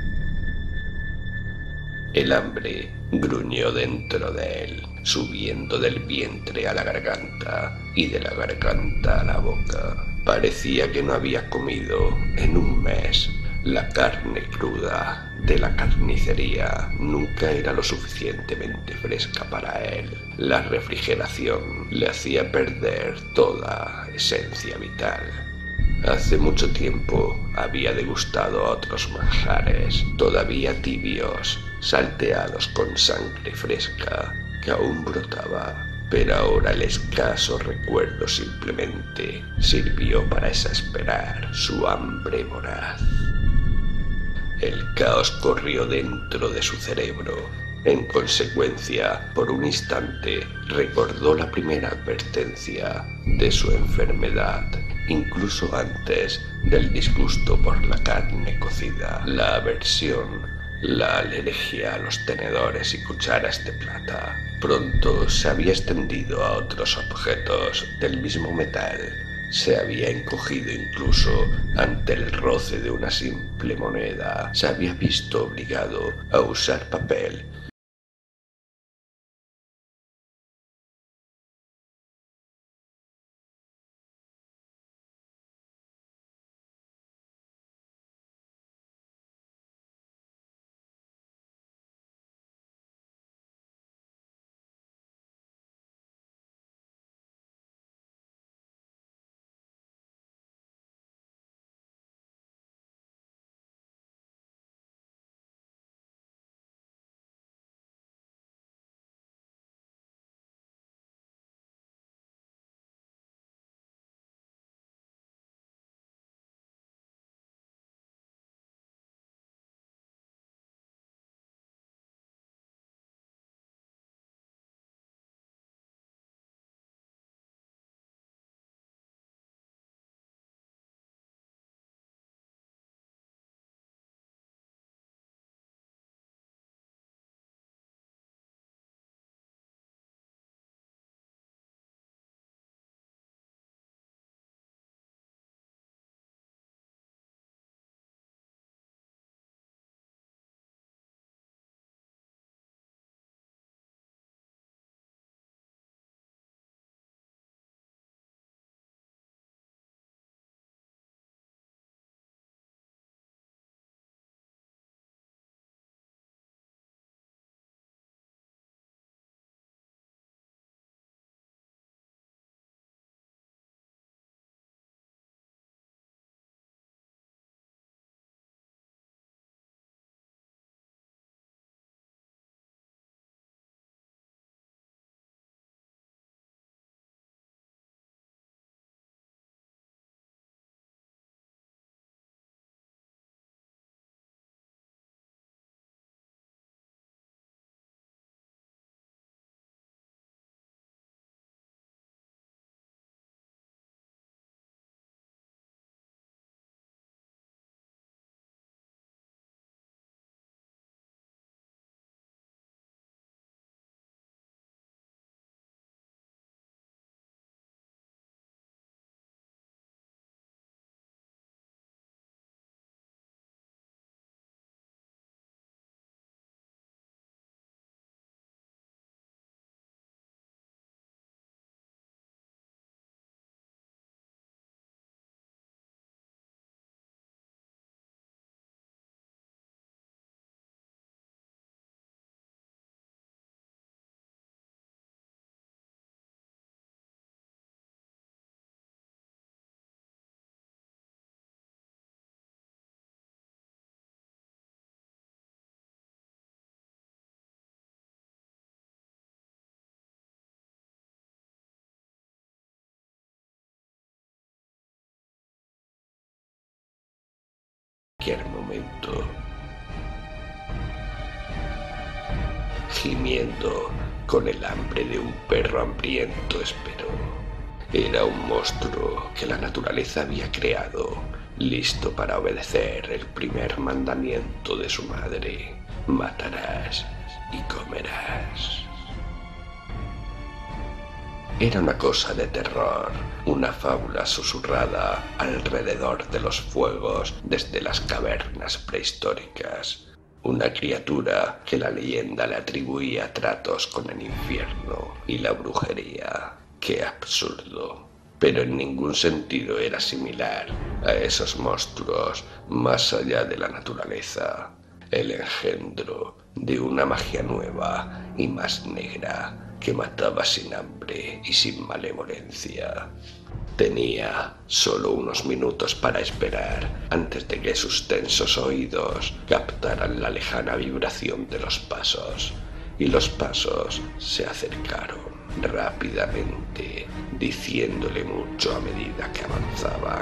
El hambre gruñó dentro de él, subiendo del vientre a la garganta y de la garganta a la boca. Parecía que no había comido en un mes. La carne cruda de la carnicería nunca era lo suficientemente fresca para él. La refrigeración le hacía perder toda esencia vital. Hace mucho tiempo había degustado otros manjares, todavía tibios, salteados con sangre fresca que aún brotaba, pero ahora el escaso recuerdo simplemente sirvió para exasperar su hambre voraz. El caos corrió dentro de su cerebro. En consecuencia, por un instante, recordó la primera advertencia de su enfermedad, incluso antes del disgusto por la carne cocida, la aversión, la alergia a los tenedores y cucharas de plata. Pronto se había extendido a otros objetos del mismo metal. Se había encogido incluso ante el roce de una simple moneda. Se había visto obligado a usar papel cualquier momento. Gimiendo con el hambre de un perro hambriento esperó. Era un monstruo que la naturaleza había creado, listo para obedecer el primer mandamiento de su madre: matarás y comerás. Era una cosa de terror, una fábula susurrada alrededor de los fuegos desde las cavernas prehistóricas. Una criatura que la leyenda le atribuía tratos con el infierno y la brujería. ¡Qué absurdo! Pero en ningún sentido era similar a esos monstruos más allá de la naturaleza, el engendro de una magia nueva y más negra que mataba sin hambre y sin malevolencia. Tenía solo unos minutos para esperar antes de que sus tensos oídos captaran la lejana vibración de los pasos, y los pasos se acercaron rápidamente, diciéndole mucho a medida que avanzaban.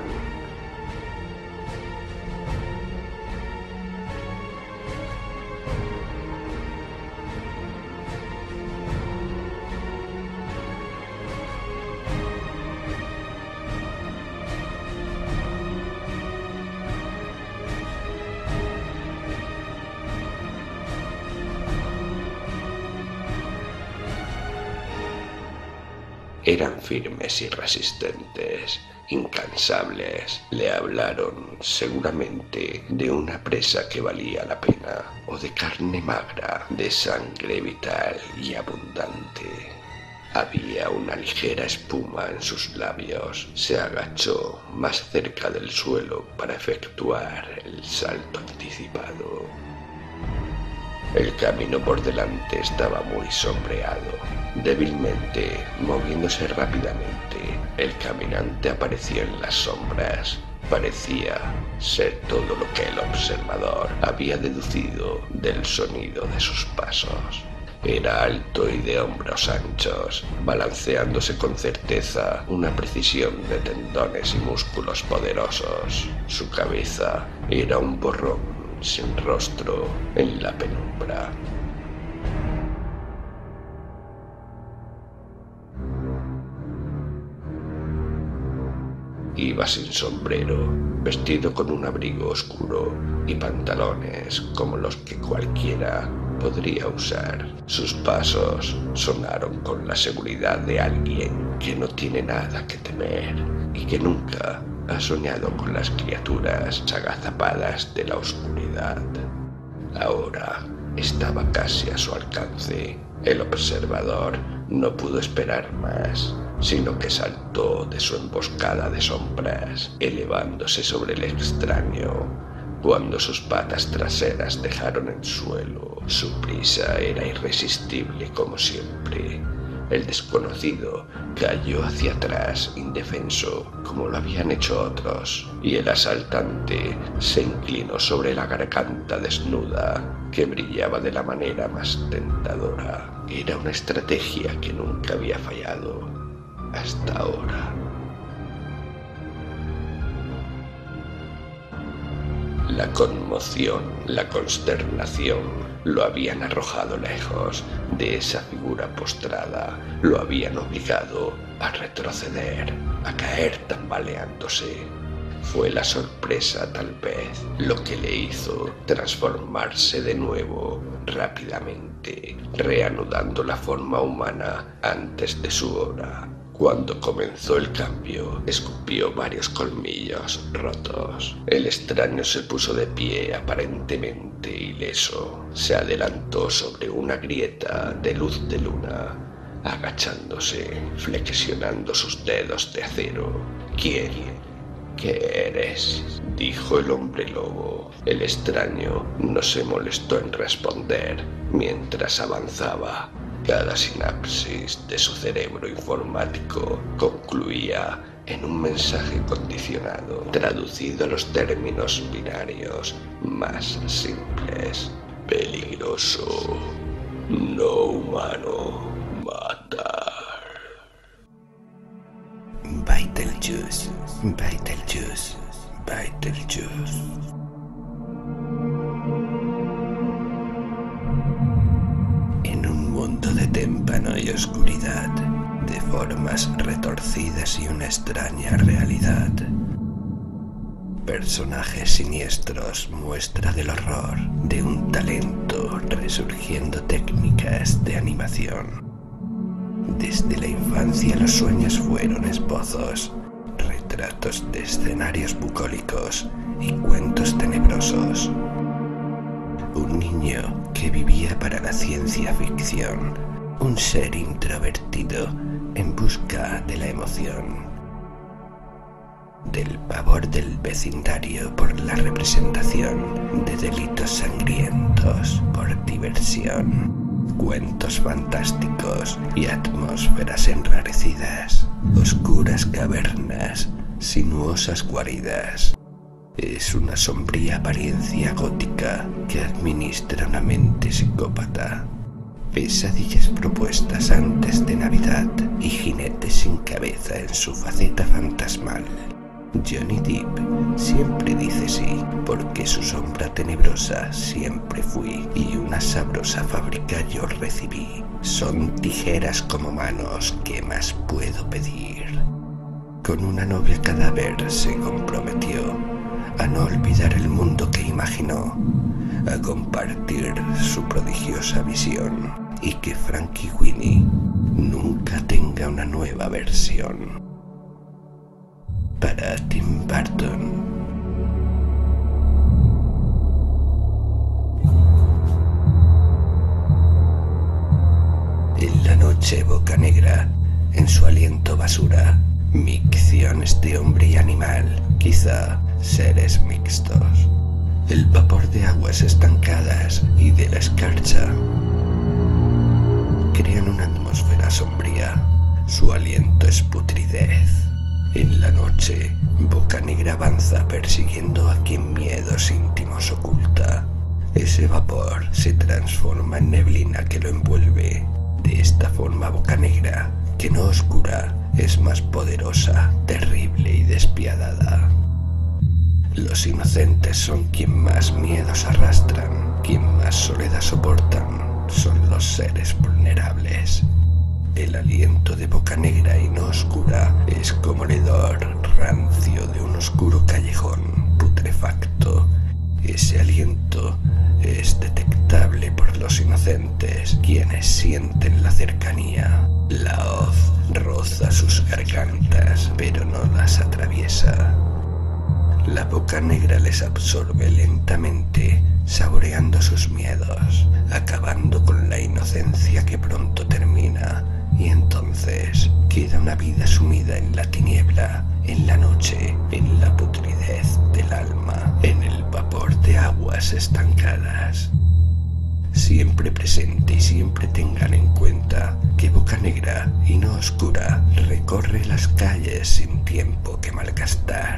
Eran firmes y resistentes, incansables. Le hablaron seguramente de una presa que valía la pena, o de carne magra, de sangre vital y abundante. Había una ligera espuma en sus labios. Se agachó más cerca del suelo para efectuar el salto anticipado. El camino por delante estaba muy sombreado. Débilmente, moviéndose rápidamente, el caminante apareció en las sombras. Parecía ser todo lo que el observador había deducido del sonido de sus pasos. Era alto y de hombros anchos, balanceándose con certeza, una precisión de tendones y músculos poderosos. Su cabeza era un borrón sin rostro en la penumbra. Iba sin sombrero, vestido con un abrigo oscuro y pantalones como los que cualquiera podría usar. Sus pasos sonaron con la seguridad de alguien que no tiene nada que temer y que nunca ha soñado con las criaturas agazapadas de la oscuridad. Ahora estaba casi a su alcance. El observador no pudo esperar más, sino que saltó de su emboscada de sombras, elevándose sobre el extraño. Cuando sus patas traseras dejaron el suelo, su prisa era irresistible como siempre. El desconocido cayó hacia atrás, indefenso, como lo habían hecho otros, y el asaltante se inclinó sobre la garganta desnuda, que brillaba de la manera más tentadora. Era una estrategia que nunca había fallado hasta ahora. La conmoción, la consternación lo habían arrojado lejos de esa figura postrada, lo habían obligado a retroceder, a caer tambaleándose. Fue la sorpresa, tal vez, lo que le hizo transformarse de nuevo rápidamente, reanudando la forma humana antes de su hora. Cuando comenzó el cambio, escupió varios colmillos rotos. El extraño se puso de pie aparentemente ileso. Se adelantó sobre una grieta de luz de luna, agachándose, flexionando sus dedos de acero. ¿Quién? ¿Qué eres?, dijo el hombre lobo. El extraño no se molestó en responder mientras avanzaba. Cada sinapsis de su cerebro informático concluía en un mensaje condicionado, traducido a los términos binarios más simples: peligroso, no humano, matar. Betelgeuse, Betelgeuse, Betelgeuse. oscuridad, de formas retorcidas y una extraña realidad. Personajes siniestros, muestra del horror, de un talento, resurgiendo técnicas de animación. Desde la infancia los sueños fueron esbozos, retratos de escenarios bucólicos y cuentos tenebrosos. Un niño que vivía para la ciencia ficción, un ser introvertido en busca de la emoción. Del pavor del vecindario por la representación de delitos sangrientos por diversión, cuentos fantásticos y atmósferas enrarecidas, oscuras cavernas, sinuosas guaridas. Es una sombría apariencia gótica que administra una mente psicópata. Pesadillas propuestas antes de Navidad y jinetes sin cabeza en su faceta fantasmal. Johnny Depp siempre dice sí, porque su sombra tenebrosa siempre fui y una sabrosa fábrica yo recibí. Son tijeras como manos, ¿qué más puedo pedir? Con una novia cadáver se comprometió a no olvidar el mundo que imaginó, a compartir su prodigiosa visión y que Frankie Winnie nunca tenga una nueva versión. Para Tim Burton. En la noche boca negra, en su aliento basura, micciones de hombre y animal, quizá seres mixtos. El vapor de aguas estancadas y de la escarcha crean una atmósfera sombría, su aliento es putridez. En la noche, boca negra avanza persiguiendo a quien miedos íntimos oculta. Ese vapor se transforma en neblina que lo envuelve. De esta forma boca negra, que no oscura, es más poderosa, terrible y despiadada. Los inocentes son quien más miedos arrastran, quien más soledad soportan, son los seres vulnerables. El aliento de boca negra y no oscura es como el hedor rancio de un oscuro callejón putrefacto. Ese aliento es detectable por los inocentes, quienes sienten la cercanía. La hoz roza sus gargantas, pero no las atraviesa. La boca negra les absorbe lentamente, saboreando sus miedos, acabando con la inocencia que pronto termina. Y entonces queda una vida sumida en la tiniebla, en la noche, en la putridez del alma, en el vapor de aguas estancadas. Siempre presente y siempre tengan en cuenta que boca negra y no oscura recorre las calles sin tiempo que malgastar.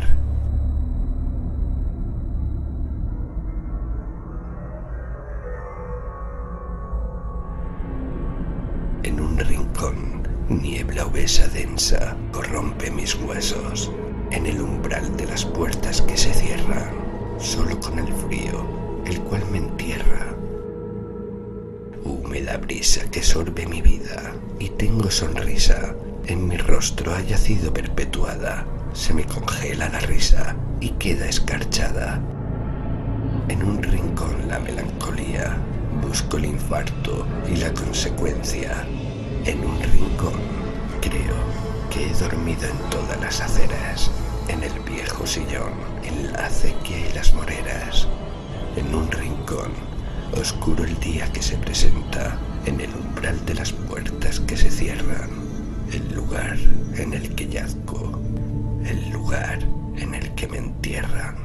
En un rincón, niebla obesa densa corrompe mis huesos. En el umbral de las puertas que se cierran, solo con el frío, el cual me entierra. Húmeda brisa que sorbe mi vida, y tengo sonrisa. En mi rostro ha yacido perpetuada. Se me congela la risa y queda escarchada. En un rincón la melancolía, busco el infarto y la consecuencia. En un rincón, creo que he dormido en todas las aceras, en el viejo sillón, en la acequia y las moreras. En un rincón, oscuro el día que se presenta, en el umbral de las puertas que se cierran, el lugar en el que yazgo, el lugar en el que me entierran.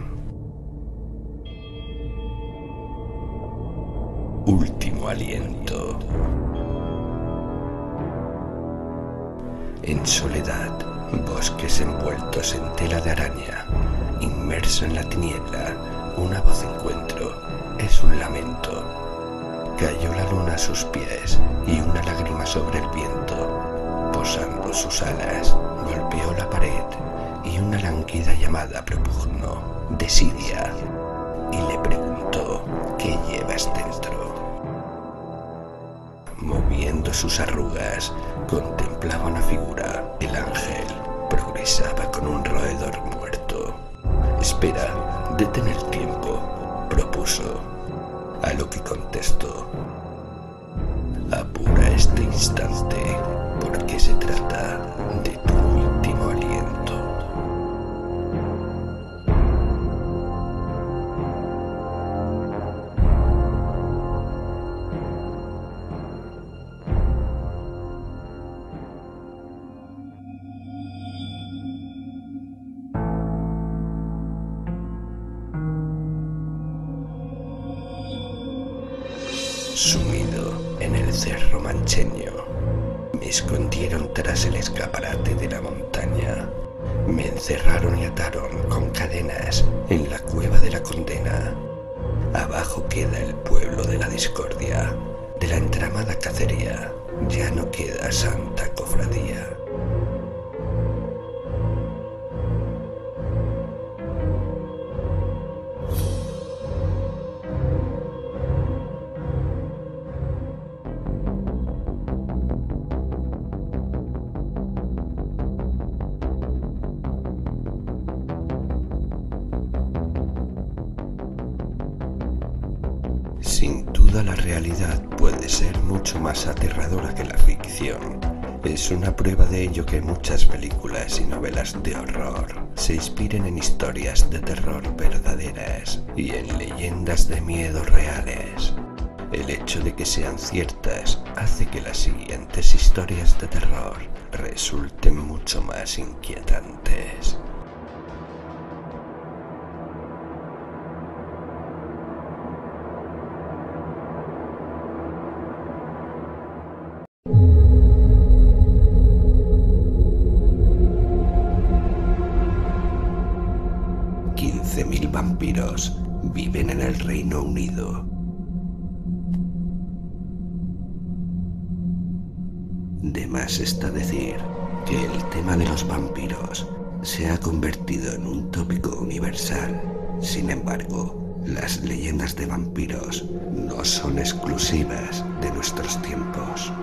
Último aliento. En soledad, bosques envueltos en tela de araña, inmerso en la tiniebla, una voz encuentro, es un lamento. Cayó la luna a sus pies y una lágrima sobre el viento. Posando sus alas, golpeó la pared y una lánguida llamada propugnó, desidia, y le preguntó, ¿qué llevas dentro? Moviendo sus arrugas, contemplaba una figura. El ángel progresaba con un roedor muerto. «Espera, detén el tiempo», propuso. A lo que contestó: «Apura este instante, porque se trata de tu último aliento». Sumido en el cerro mancheño, me escondieron tras el escaparate de la montaña. Me encerraron y ataron con cadenas en la cueva de la condena. Abajo queda el pueblo de la discordia, de la entramada cacería, ya no queda santa cofradía. Sin duda la realidad puede ser mucho más aterradora que la ficción. Es una prueba de ello que muchas películas y novelas de horror se inspiren en historias de terror verdaderas y en leyendas de miedo reales. El hecho de que sean ciertas hace que las siguientes historias de terror resulten mucho más inquietantes. «15.000 vampiros viven en el Reino Unido». De más está decir que el tema de los vampiros se ha convertido en un tópico universal. Sin embargo, las leyendas de vampiros no son exclusivas de nuestros tiempos.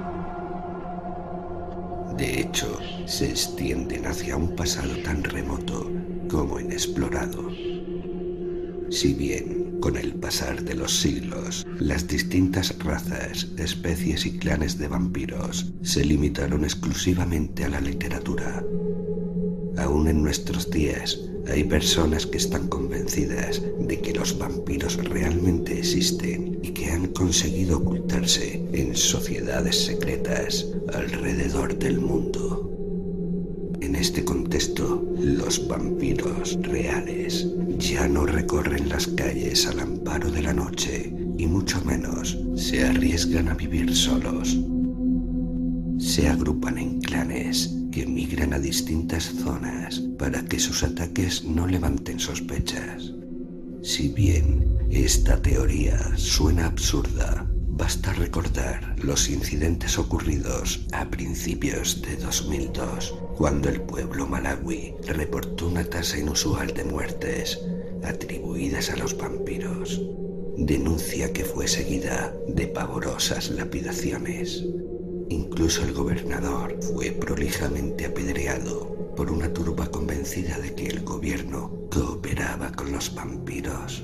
De hecho, se extienden hacia un pasado tan remoto como inexplorado. Si bien, con el pasar de los siglos, las distintas razas, especies y clanes de vampiros se limitaron exclusivamente a la literatura, aún en nuestros días hay personas que están convencidas de que los vampiros realmente existen y que han conseguido ocultarse en sociedades secretas alrededor del mundo. En este contexto, los vampiros reales ya no recorren las calles al amparo de la noche y mucho menos se arriesgan a vivir solos. Se agrupan en clanes que migran a distintas zonas para que sus ataques no levanten sospechas. Si bien esta teoría suena absurda, basta recordar los incidentes ocurridos a principios de 2002, cuando el pueblo malawi reportó una tasa inusual de muertes atribuidas a los vampiros, denuncia que fue seguida de pavorosas lapidaciones. Incluso el gobernador fue prolijamente apedreado por una turba convencida de que el gobierno cooperaba con los vampiros.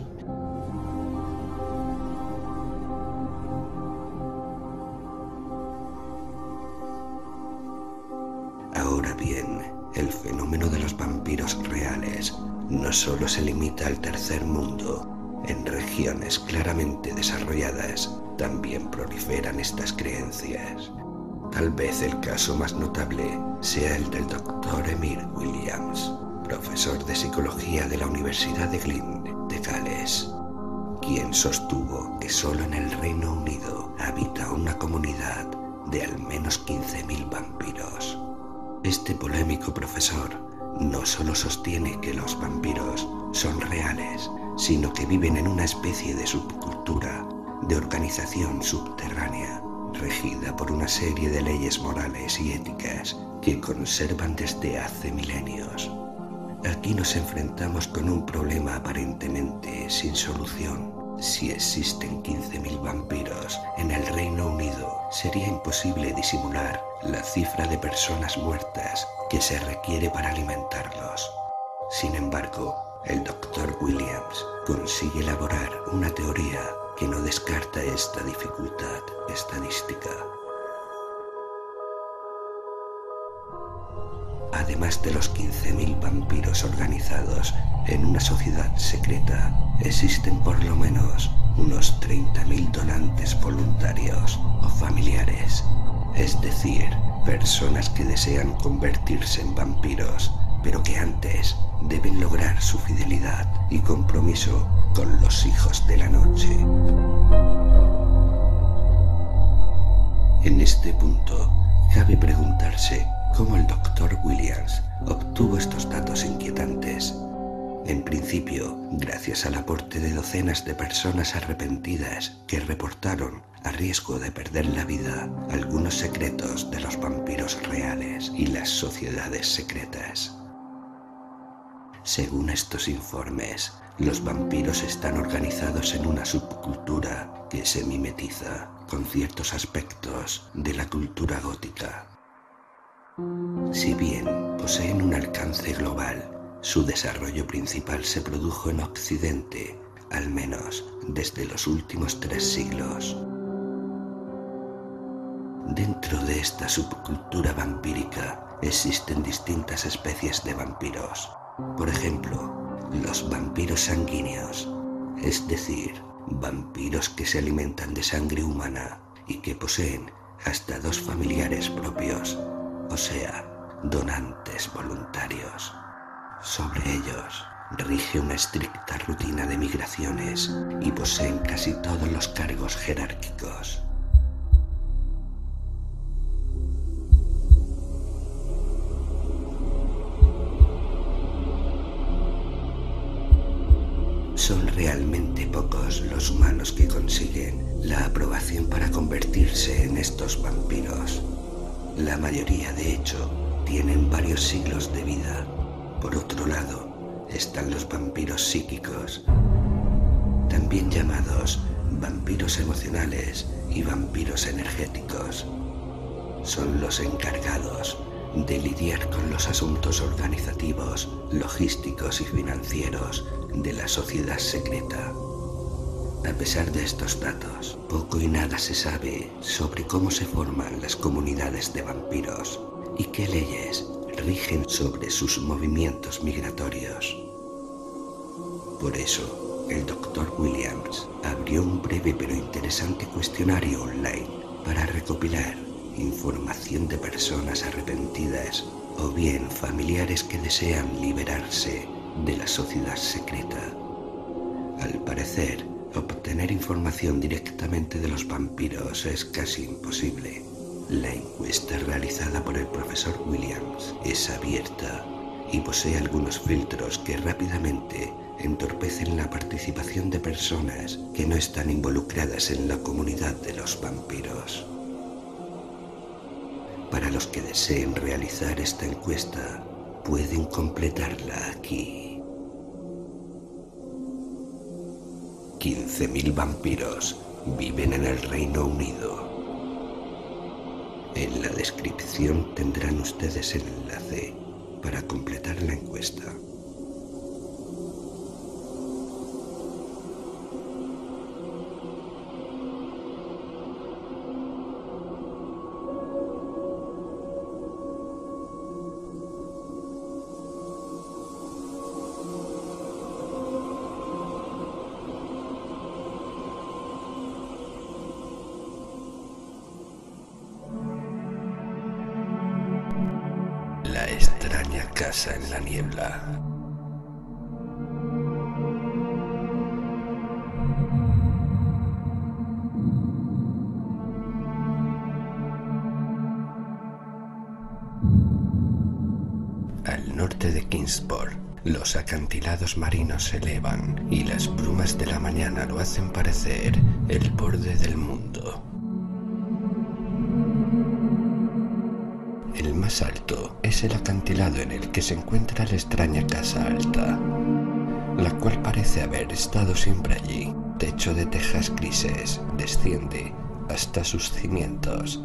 Ahora bien, el fenómeno de los vampiros reales no solo se limita al tercer mundo. En regiones claramente desarrolladas también proliferan estas creencias. Tal vez el caso más notable sea el del Dr. Emir Williams, profesor de psicología de la Universidad de Glyn de Gales, quien sostuvo que solo en el Reino Unido habita una comunidad de al menos 15.000 vampiros. Este polémico profesor no solo sostiene que los vampiros son reales, sino que viven en una especie de subcultura, de organización subterránea, regida por una serie de leyes morales y éticas que conservan desde hace milenios. Aquí nos enfrentamos con un problema aparentemente sin solución. Si existen 15.000 vampiros en el Reino Unido, sería imposible disimular la cifra de personas muertas que se requiere para alimentarlos. Sin embargo, el Dr. Williams consigue elaborar una teoría que no descarta esta dificultad estadística. Además de los 15.000 vampiros organizados en una sociedad secreta, existen por lo menos unos 30.000 donantes voluntarios o familiares, es decir, personas que desean convertirse en vampiros, pero que antes deben lograr su fidelidad y compromiso con los hijos de la noche. En este punto, cabe preguntarse cómo el Dr. Williams obtuvo estos datos inquietantes. En principio, gracias al aporte de docenas de personas arrepentidas que reportaron, a riesgo de perder la vida, algunos secretos de los vampiros reales y las sociedades secretas. Según estos informes, los vampiros están organizados en una subcultura que se mimetiza con ciertos aspectos de la cultura gótica. Si bien poseen un alcance global, su desarrollo principal se produjo en Occidente, al menos desde los últimos 3 siglos. Dentro de esta subcultura vampírica existen distintas especies de vampiros. Por ejemplo, los vampiros sanguíneos, es decir, vampiros que se alimentan de sangre humana y que poseen hasta 2 familiares propios, o sea, donantes voluntarios. Sobre ellos rige una estricta rutina de migraciones y poseen casi todos los cargos jerárquicos. Son realmente pocos los humanos que consiguen la aprobación para convertirse en estos vampiros. La mayoría, de hecho, tienen varios siglos de vida. Por otro lado, están los vampiros psíquicos, también llamados vampiros emocionales y vampiros energéticos. Son los encargados de lidiar con los asuntos organizativos, logísticos y financieros de la sociedad secreta. A pesar de estos datos, poco y nada se sabe sobre cómo se forman las comunidades de vampiros y qué leyes rigen sobre sus movimientos migratorios. Por eso, el Dr. Williams abrió un breve pero interesante cuestionario online para recopilar información de personas arrepentidas o bien familiares que desean liberarse de la sociedad secreta. Al parecer, obtener información directamente de los vampiros es casi imposible. La encuesta realizada por el profesor Williams es abierta y posee algunos filtros que rápidamente entorpecen la participación de personas que no están involucradas en la comunidad de los vampiros. Para los que deseen realizar esta encuesta, pueden completarla aquí. 15.000 vampiros viven en el Reino Unido. En la descripción tendrán ustedes el enlace para completar la encuesta. La extraña casa en la niebla. Al norte de Kingsport, los acantilados marinos se elevan y las brumas de la mañana lo hacen parecer el borde del mundo. El más alto es el acantilado en el que se encuentra la extraña casa alta, la cual parece haber estado siempre allí, techo de tejas grises desciende hasta sus cimientos.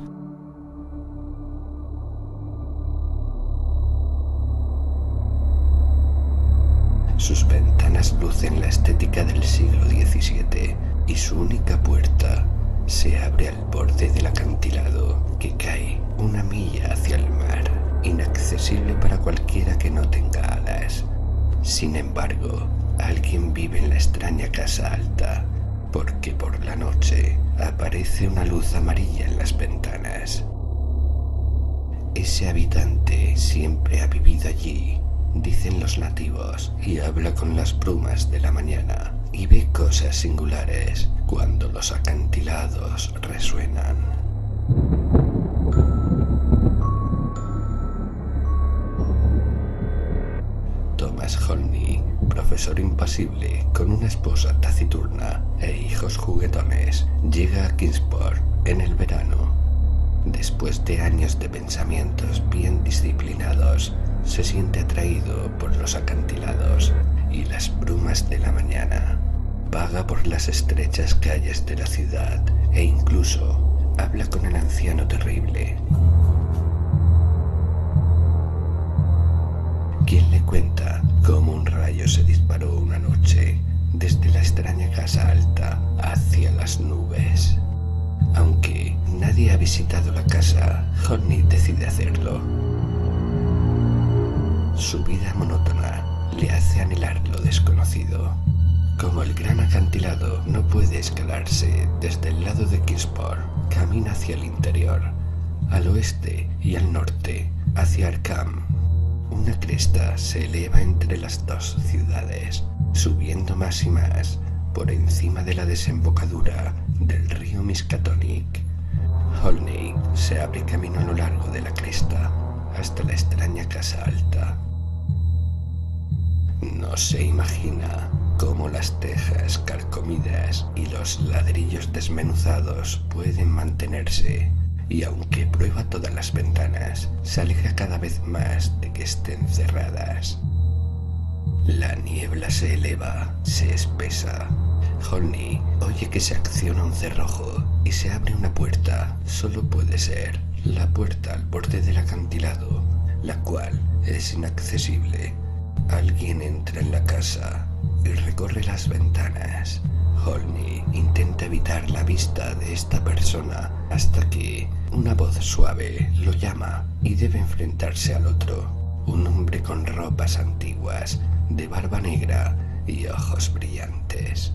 Sus ventanas lucen la estética del siglo XVII y su única puerta se abre al borde del acantilado que cae 1 milla hacia el mar, inaccesible para cualquiera que no tenga alas. Sin embargo, alguien vive en la extraña casa alta, porque por la noche aparece una luz amarilla en las ventanas. Ese habitante siempre ha vivido allí, dicen los nativos, y habla con las brumas de la mañana y ve cosas singulares cuando los acantilados resuenan. Thomas Holney, profesor impasible con una esposa taciturna e hijos juguetones, llega a Kingsport en el verano. Después de años de pensamientos bien disciplinados, se siente atraído por los acantilados y las brumas de la mañana. Vaga por las estrechas calles de la ciudad e incluso habla con el anciano terrible, quien le cuenta cómo un rayo se disparó una noche desde la extraña casa alta hacia las nubes. Aunque nadie ha visitado la casa, Holney decide hacerlo. Su vida monótona le hace anhelar lo desconocido. Como el gran acantilado no puede escalarse desde el lado de Kingsport, camina hacia el interior, al oeste y al norte, hacia Arkham. Una cresta se eleva entre las dos ciudades, subiendo más y más por encima de la desembocadura del río Miskatonic. Holney se abre camino a lo largo de la cresta hasta la extraña casa alta. No se imagina cómo las tejas carcomidas y los ladrillos desmenuzados pueden mantenerse, y aunque prueba todas las ventanas, se aleja cada vez más de que estén cerradas. La niebla se eleva, se espesa. Holney oye que se acciona un cerrojo y se abre una puerta. Solo puede ser la puerta al borde del acantilado, la cual es inaccesible. Alguien entra en la casa y recorre las ventanas. Holney intenta evitar la vista de esta persona hasta que una voz suave lo llama y debe enfrentarse al otro, un hombre con ropas antiguas, de barba negra y ojos brillantes.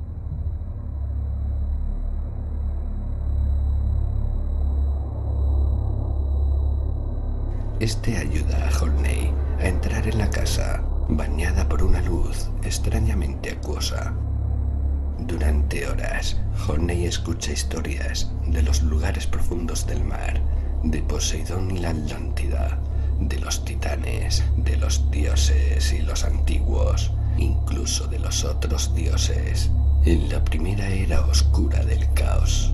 Este ayuda a Holney a entrar en la casa, bañada por una luz extrañamente acuosa. Durante horas, Holney escucha historias de los lugares profundos del mar, de Poseidón y la Atlántida, de los titanes, de los dioses y los antiguos, incluso de los otros dioses, en la primera era oscura del caos.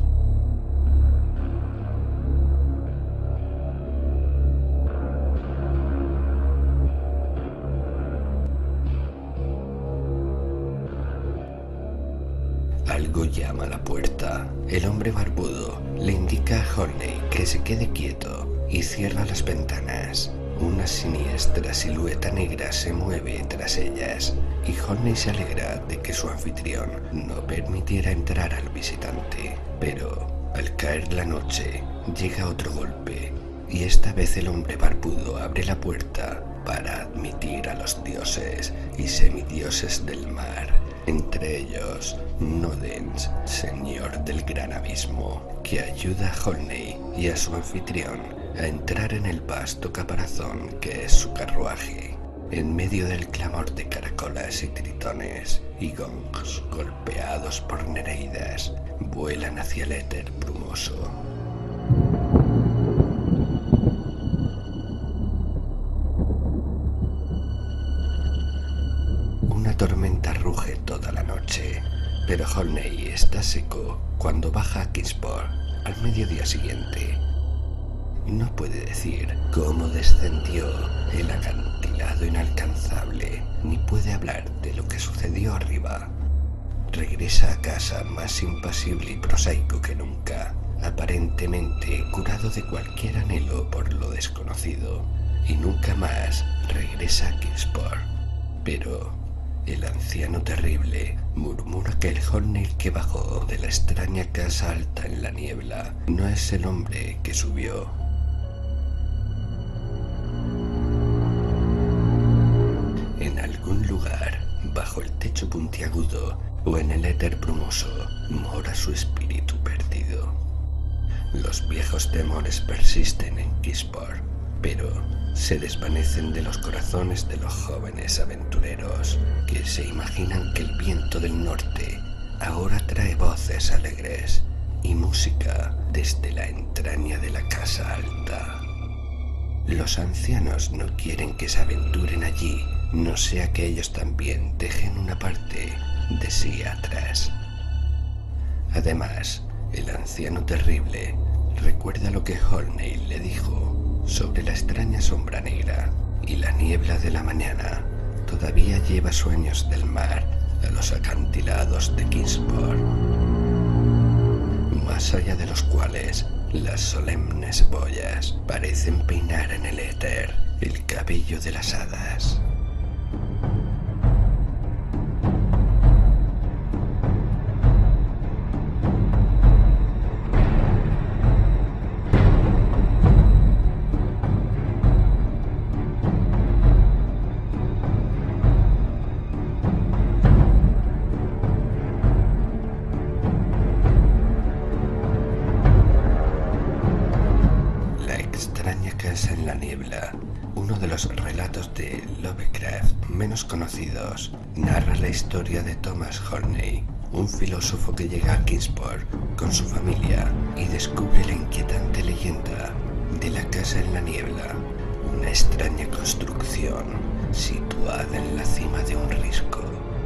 Algo llama a la puerta. El hombre barbudo le indica a Holney que se quede quieto y cierra las ventanas. Una siniestra silueta negra se mueve tras ellas y Holney se alegra de que su anfitrión no permitiera entrar al visitante. Pero al caer la noche llega otro golpe y esta vez el hombre barbudo abre la puerta para admitir a los dioses y semidioses del mar, entre ellos Nodens, señor del gran abismo, que ayuda a Holney y a su anfitrión a entrar en el vasto caparazón que es su carruaje. En medio del clamor de caracolas y tritones y gongs golpeados por nereidas, vuelan hacia el éter brumoso. Una tormenta ruge toda la noche, pero Holney está seco cuando baja a Kingsport al mediodía siguiente. No puede decir cómo descendió el acantilado inalcanzable, ni puede hablar de lo que sucedió arriba. regresa a casa más impasible y prosaico que nunca, aparentemente curado de cualquier anhelo por lo desconocido, y nunca más regresa a Kingsport. Pero el anciano terrible murmura que el Hornell que bajó de la extraña casa alta en la niebla no es el hombre que subió. En algún lugar, bajo el techo puntiagudo o en el éter brumoso, mora su espíritu perdido. Los viejos temores persisten en Kingsport, pero se desvanecen de los corazones de los jóvenes aventureros que se imaginan que el viento del norte ahora trae voces alegres y música desde la entraña de la casa alta. Los ancianos no quieren que se aventuren allí, no sea que ellos también dejen una parte de sí atrás. Además, el anciano terrible recuerda lo que Hornell le dijo sobre la extraña sombra negra y la niebla de la mañana. Todavía lleva sueños del mar a los acantilados de Kingsport, más allá de los cuales las solemnes boyas parecen peinar en el éter el cabello de las hadas. En la niebla, uno de los relatos de Lovecraft menos conocidos, narra la historia de Thomas Hornell, un filósofo que llega a Kingsport con su familia y descubre la inquietante leyenda de la casa en la niebla, una extraña construcción situada en la cima de un risco.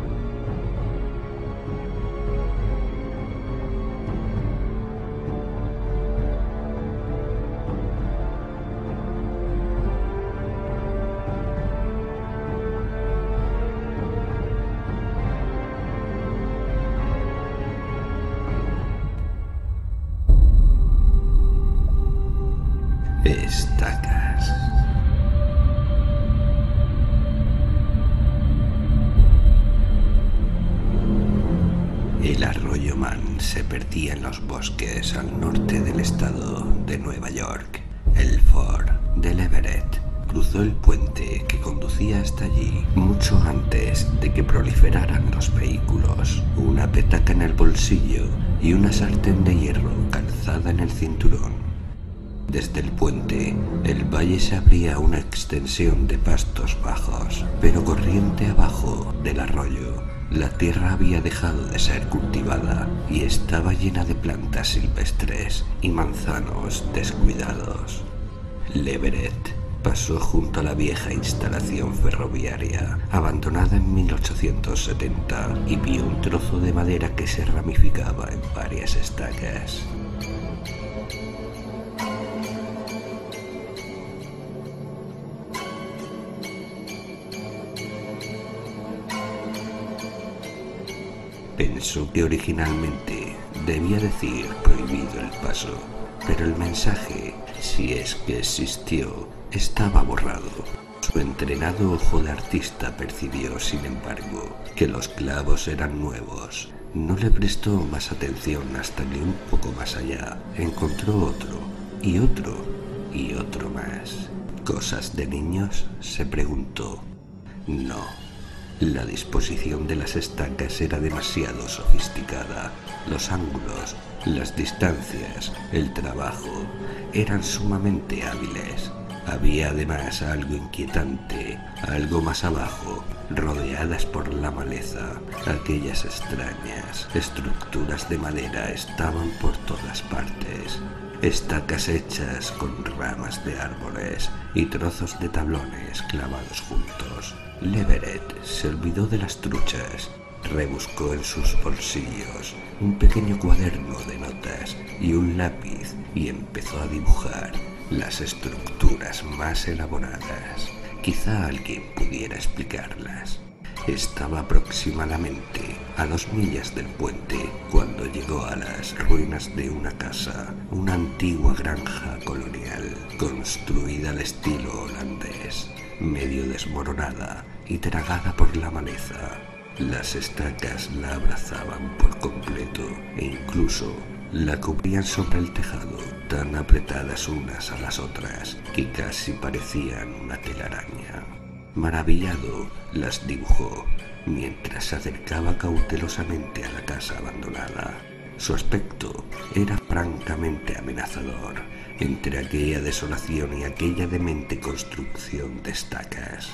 Estacas. El arroyo Man se perdía en los bosques al norte del estado de Nueva York. El Ford de Leverett cruzó el puente que conducía hasta allí mucho antes de que proliferaran los vehículos. Una petaca en el bolsillo y una sartén de hierro calzada en el cinturón. Desde el puente, el valle se abría a una extensión de pastos bajos, pero corriente abajo del arroyo. La tierra había dejado de ser cultivada y estaba llena de plantas silvestres y manzanos descuidados. Leverett pasó junto a la vieja instalación ferroviaria, abandonada en 1870, y vio un trozo de madera que se ramificaba en varias estacas. Pensó que originalmente debía decir prohibido el paso, pero el mensaje, si es que existió, estaba borrado. Su entrenado ojo de artista percibió, sin embargo, que los clavos eran nuevos. No le prestó más atención hasta que un poco más allá encontró otro, y otro, y otro más. ¿Cosas de niños?, se preguntó. No. La disposición de las estacas era demasiado sofisticada. Los ángulos, las distancias, el trabajo eran sumamente hábiles. Había además algo inquietante, algo más abajo, rodeadas por la maleza. Aquellas extrañas estructuras de madera estaban por todas partes. Estacas hechas con ramas de árboles y trozos de tablones clavados juntos. Leverett se olvidó de las truchas, rebuscó en sus bolsillos un pequeño cuaderno de notas y un lápiz y empezó a dibujar las estructuras más elaboradas. Quizá alguien pudiera explicarlas. Estaba aproximadamente a 2 millas del puente cuando llegó a las ruinas de una casa, una antigua granja colonial construida al estilo holandés, medio desmoronada y tragada por la maleza. Las estacas la abrazaban por completo e incluso la cubrían sobre el tejado, tan apretadas unas a las otras que casi parecían una telaraña. Maravillado, las dibujó mientras se acercaba cautelosamente a la casa abandonada. Su aspecto era francamente amenazador entre aquella desolación y aquella demente construcción de estacas.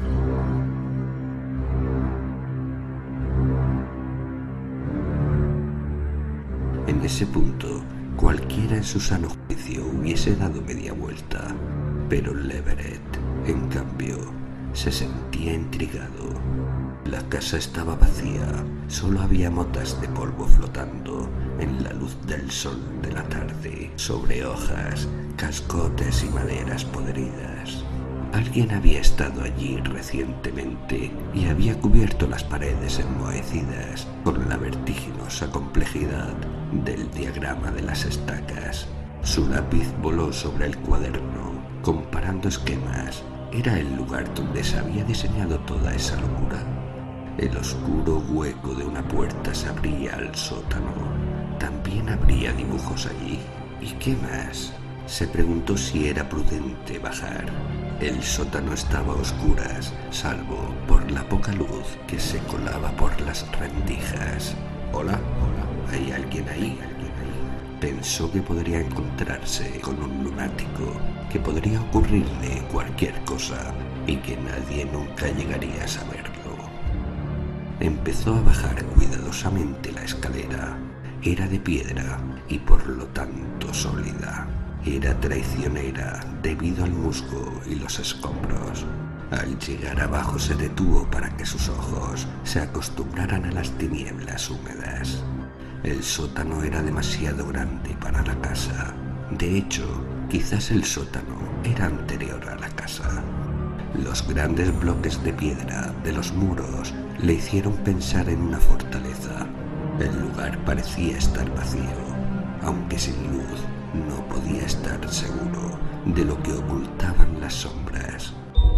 En ese punto, cualquiera en su sano juicio hubiese dado media vuelta, pero Leverett, en cambio, se sentía intrigado. La casa estaba vacía, solo había motas de polvo flotando en la luz del sol de la tarde sobre hojas, cascotes y maderas podridas. Alguien había estado allí recientemente y había cubierto las paredes enmohecidas con la vertiginosa complejidad del diagrama de las estacas. Su lápiz voló sobre el cuaderno, comparando esquemas. Era el lugar donde se había diseñado toda esa locura. El oscuro hueco de una puerta se abría al sótano. También habría dibujos allí. ¿Y qué más? Se preguntó si era prudente bajar. El sótano estaba a oscuras, salvo por la poca luz que se colaba por las rendijas. «Hola, ¿hay alguien ahí?» Pensó que podría encontrarse con un lunático, que podría ocurrirle cualquier cosa y que nadie nunca llegaría a saberlo. Empezó a bajar cuidadosamente la escalera. Era de piedra y por lo tanto sólida. Era traicionera debido al musgo y los escombros. Al llegar abajo se detuvo para que sus ojos se acostumbraran a las tinieblas húmedas. El sótano era demasiado grande para la casa. De hecho, quizás el sótano era anterior a la casa. Los grandes bloques de piedra de los muros le hicieron pensar en una fortaleza. El lugar parecía estar vacío, aunque sin luz no podía estar seguro de lo que ocultaban las sombras.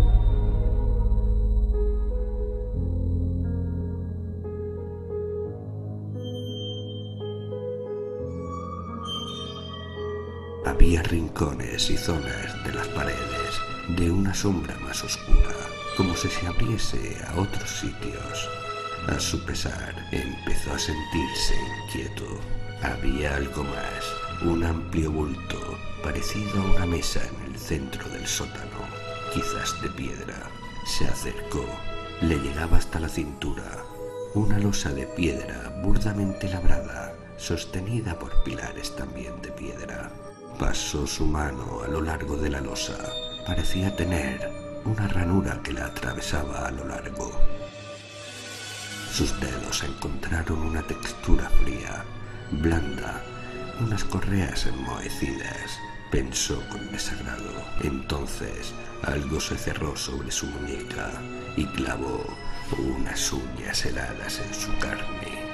Había rincones y zonas de las paredes de una sombra más oscura, como si se abriese a otros sitios. A su pesar, empezó a sentirse inquieto. Había algo más, un amplio bulto, parecido a una mesa en el centro del sótano, quizás de piedra. Se acercó, le llegaba hasta la cintura. Una losa de piedra burdamente labrada, sostenida por pilares también de piedra. Pasó su mano a lo largo de la losa. Parecía tener una ranura que la atravesaba a lo largo. Sus dedos encontraron una textura fría, blanda, unas correas enmohecidas. Pensó con desagrado. Entonces algo se cerró sobre su muñeca y clavó unas uñas heladas en su carne.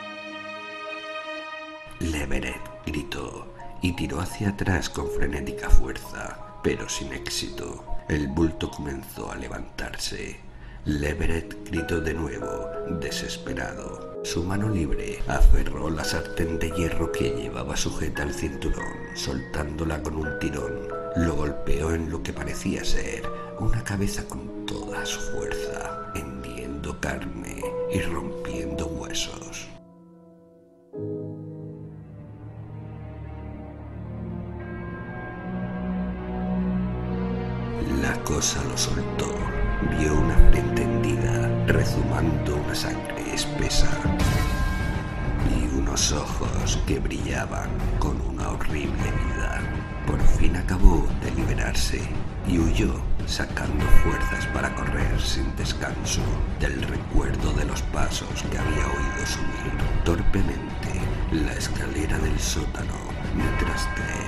Leverett gritó y tiró hacia atrás con frenética fuerza, pero sin éxito. El bulto comenzó a levantarse. Leverett gritó de nuevo, desesperado. Su mano libre aferró la sartén de hierro que llevaba sujeta al cinturón, soltándola con un tirón. Lo golpeó en lo que parecía ser una cabeza con toda su fuerza, hendiendo carne y rompiendo huesos. La cosa lo soltó. Vio una frente hendida, rezumando una sangre espesa, y unos ojos que brillaban con una horrible vida. Por fin acabó de liberarse y huyó, sacando fuerzas para correr sin descanso del recuerdo de los pasos que había oído subir torpemente la escalera del sótano detrás de él.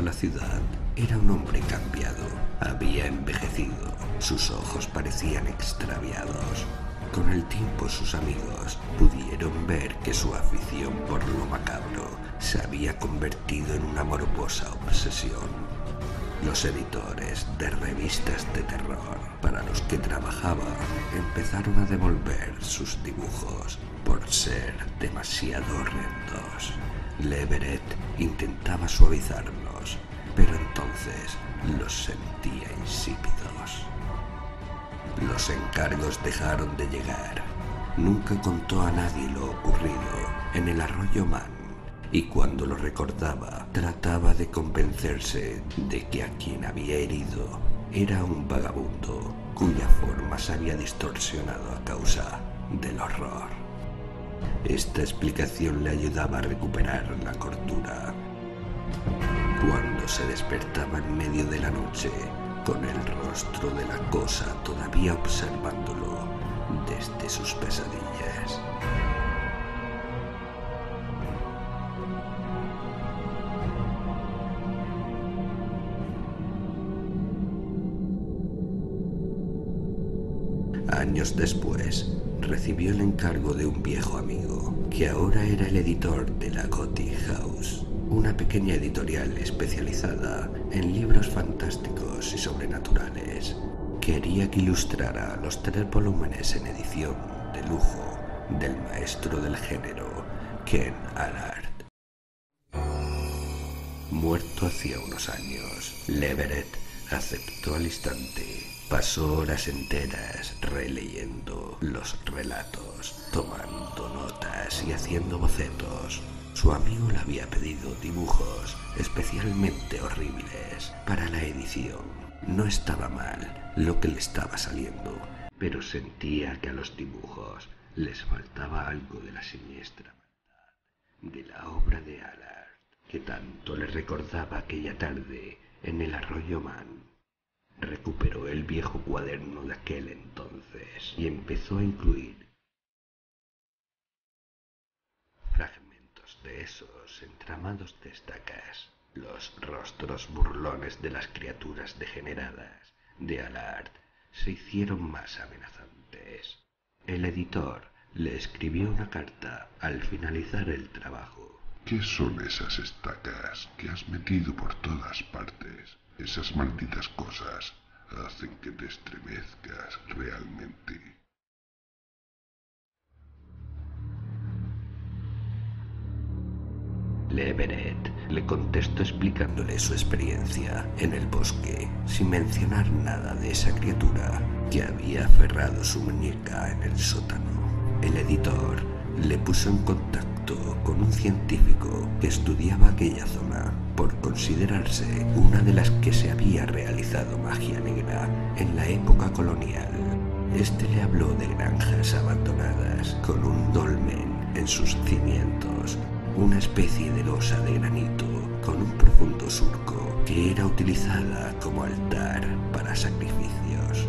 la ciudad. Era un hombre cambiado. Había envejecido. Sus ojos parecían extraviados. Con el tiempo sus amigos pudieron ver que su afición por lo macabro se había convertido en una morbosa obsesión. Los editores de revistas de terror para los que trabajaba empezaron a devolver sus dibujos por ser demasiado horrendos. Leverett intentaba suavizarlos, pero entonces los sentía insípidos. Los encargos dejaron de llegar. Nunca contó a nadie lo ocurrido en el arroyo Man, y cuando lo recordaba trataba de convencerse de que a quien había herido era un vagabundo cuya forma se había distorsionado a causa del horror. Esta explicación le ayudaba a recuperar la cordura. Cuando se despertaba en medio de la noche, con el rostro de la cosa todavía observándolo desde sus pesadillas. Años después, recibió el encargo de un viejo amigo, que ahora era el editor de la Gothic House, una pequeña editorial especializada en libros fantásticos y sobrenaturales. Quería que ilustrara los 3 volúmenes en edición de lujo del maestro del género, Ken Allard. Muerto hacía unos años, Leverett aceptó al instante. Pasó horas enteras releyendo los relatos, tomando notas y haciendo bocetos. Su amigo le había pedido dibujos especialmente horribles para la edición. No estaba mal lo que le estaba saliendo, pero sentía que a los dibujos les faltaba algo de la siniestra maldad de la obra de Allard, que tanto le recordaba aquella tarde en el arroyo Man. Recuperó el viejo cuaderno de aquel entonces y empezó a incluir fragmentos de esos entramados de estacas, los rostros burlones de las criaturas degeneradas de Allard se hicieron más amenazantes. El editor le escribió una carta al finalizar el trabajo. ¿Qué son esas estacas que has metido por todas partes? Esas malditas cosas hacen que te estremezcas realmente. Leverett le contestó explicándole su experiencia en el bosque, sin mencionar nada de esa criatura que había aferrado su muñeca en el sótano. El editor le puso en contacto con un científico que estudiaba aquella zona, por considerarse una de las que se había realizado magia negra en la época colonial. Este le habló de granjas abandonadas con un dolmen en sus cimientos, una especie de losa de granito con un profundo surco que era utilizada como altar para sacrificios.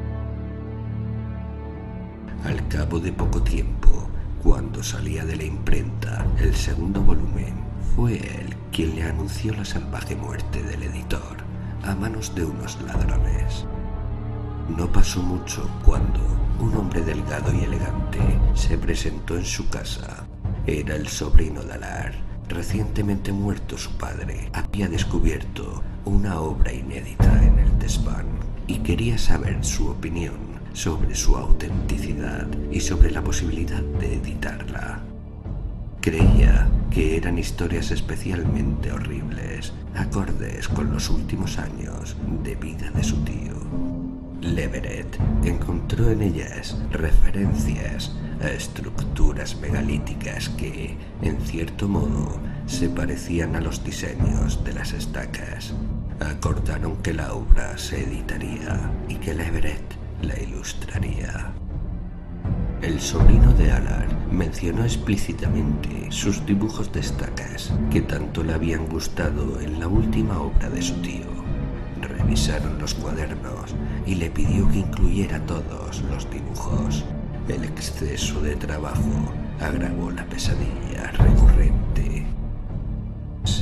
Al cabo de poco tiempo, cuando salía de la imprenta el segundo volumen, fue él quien le anunció la salvaje muerte del editor a manos de unos ladrones. No pasó mucho cuando un hombre delgado y elegante se presentó en su casa. Era el sobrino de Allard. Recientemente muerto su padre, había descubierto una obra inédita en el desván y quería saber su opinión sobre su autenticidad y sobre la posibilidad de editarla. Creía que eran historias especialmente horribles, acordes con los últimos años de vida de su tío. Leverett encontró en ellas referencias a estructuras megalíticas que, en cierto modo, se parecían a los diseños de las estacas. Acordaron que la obra se editaría y que Leverett la ilustraría. El sobrino de Allard mencionó explícitamente sus dibujos de estacas que tanto le habían gustado en la última obra de su tío. Revisaron los cuadernos y le pidió que incluyera todos los dibujos. El exceso de trabajo agravó la pesadilla recurrente. Se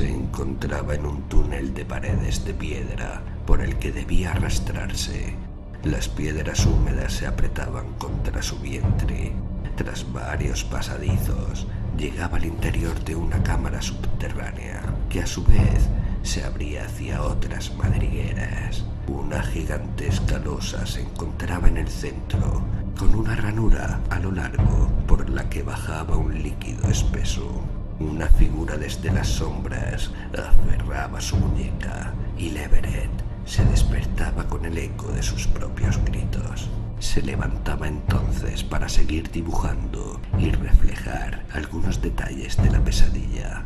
Se encontraba en un túnel de paredes de piedra por el que debía arrastrarse. Las piedras húmedas se apretaban contra su vientre. Tras varios pasadizos, llegaba al interior de una cámara subterránea, que a su vez se abría hacia otras madrigueras. Una gigantesca losa se encontraba en el centro, con una ranura a lo largo por la que bajaba un líquido espeso. Una figura desde las sombras aferraba su muñeca y Leverett se despertaba con el eco de sus propios gritos. Se levantaba entonces para seguir dibujando y reflejar algunos detalles de la pesadilla.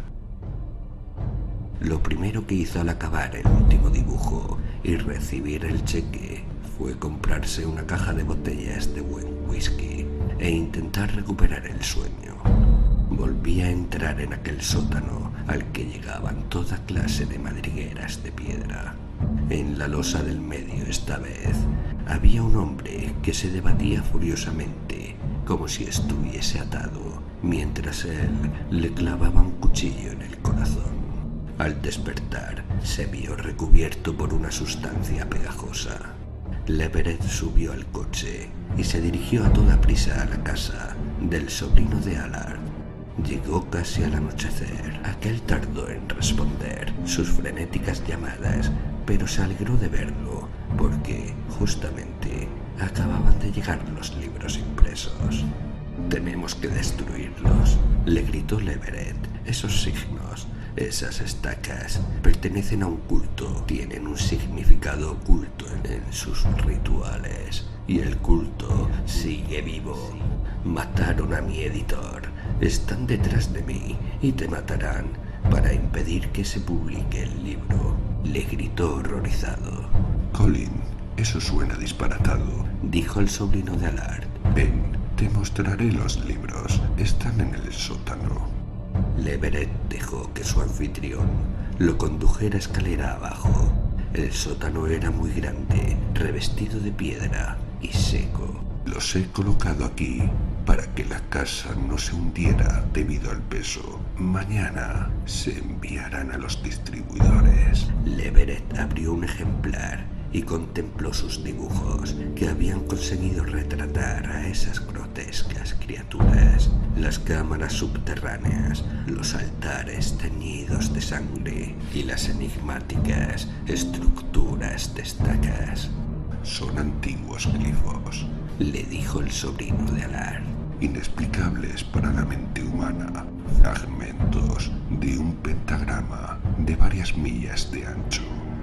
Lo primero que hizo al acabar el último dibujo y recibir el cheque fue comprarse una caja de botellas de buen whisky e intentar recuperar el sueño. Volvía a entrar en aquel sótano al que llegaban toda clase de madrigueras de piedra. En la losa del medio esta vez había un hombre que se debatía furiosamente, como si estuviese atado, mientras él le clavaba un cuchillo en el corazón. Al despertar, se vio recubierto por una sustancia pegajosa. Leverett subió al coche y se dirigió a toda prisa a la casa del sobrino de Allard. Llegó casi al anochecer. Aquel tardó en responder sus frenéticas llamadas, pero se alegró de verlo, porque justamente acababan de llegar los libros impresos. «Tenemos que destruirlos», le gritó Leverett. «Esos signos, esas estacas, pertenecen a un culto, tienen un significado oculto en sus rituales, y el culto sigue vivo. Mataron a mi editor, están detrás de mí y te matarán para impedir que se publique el libro», le gritó horrorizado. «Colin, eso suena disparatado», dijo el sobrino de Allard. «Ven, te mostraré los libros, están en el sótano». Leverett dejó que su anfitrión lo condujera escalera abajo. El sótano era muy grande, revestido de piedra y seco. «Los he colocado aquí para que la casa no se hundiera debido al peso. Mañana se enviarán a los distribuidores». Leverett abrió un ejemplar y contempló sus dibujos, que habían conseguido retratar a esas grotescas criaturas. Las cámaras subterráneas, los altares teñidos de sangre y las enigmáticas estructuras de estacas. «Son antiguos glifos», le dijo el sobrino de Allard. «Inexplicables para la mente humana. Fragmentos de un pentagrama de varias millas de ancho.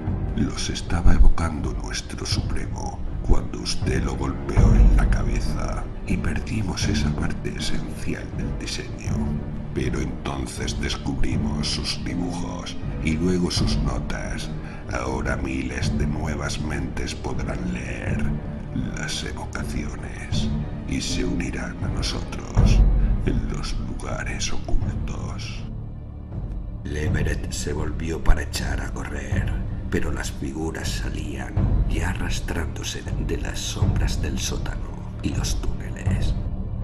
Los estaba evocando nuestro Supremo cuando usted lo golpeó en la cabeza y perdimos esa parte esencial del diseño. Pero entonces descubrimos sus dibujos y luego sus notas. Ahora miles de nuevas mentes podrán leer las evocaciones y se unirán a nosotros en los lugares ocultos». Leverett se volvió para echar a correr, pero las figuras salían ya arrastrándose de las sombras del sótano y los túneles.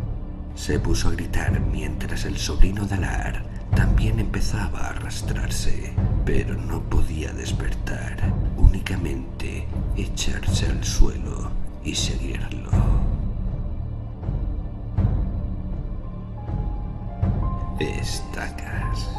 Se puso a gritar mientras el sobrino de Allard también empezaba a arrastrarse, pero no podía despertar, únicamente echarse al suelo y seguirlo. Estacas.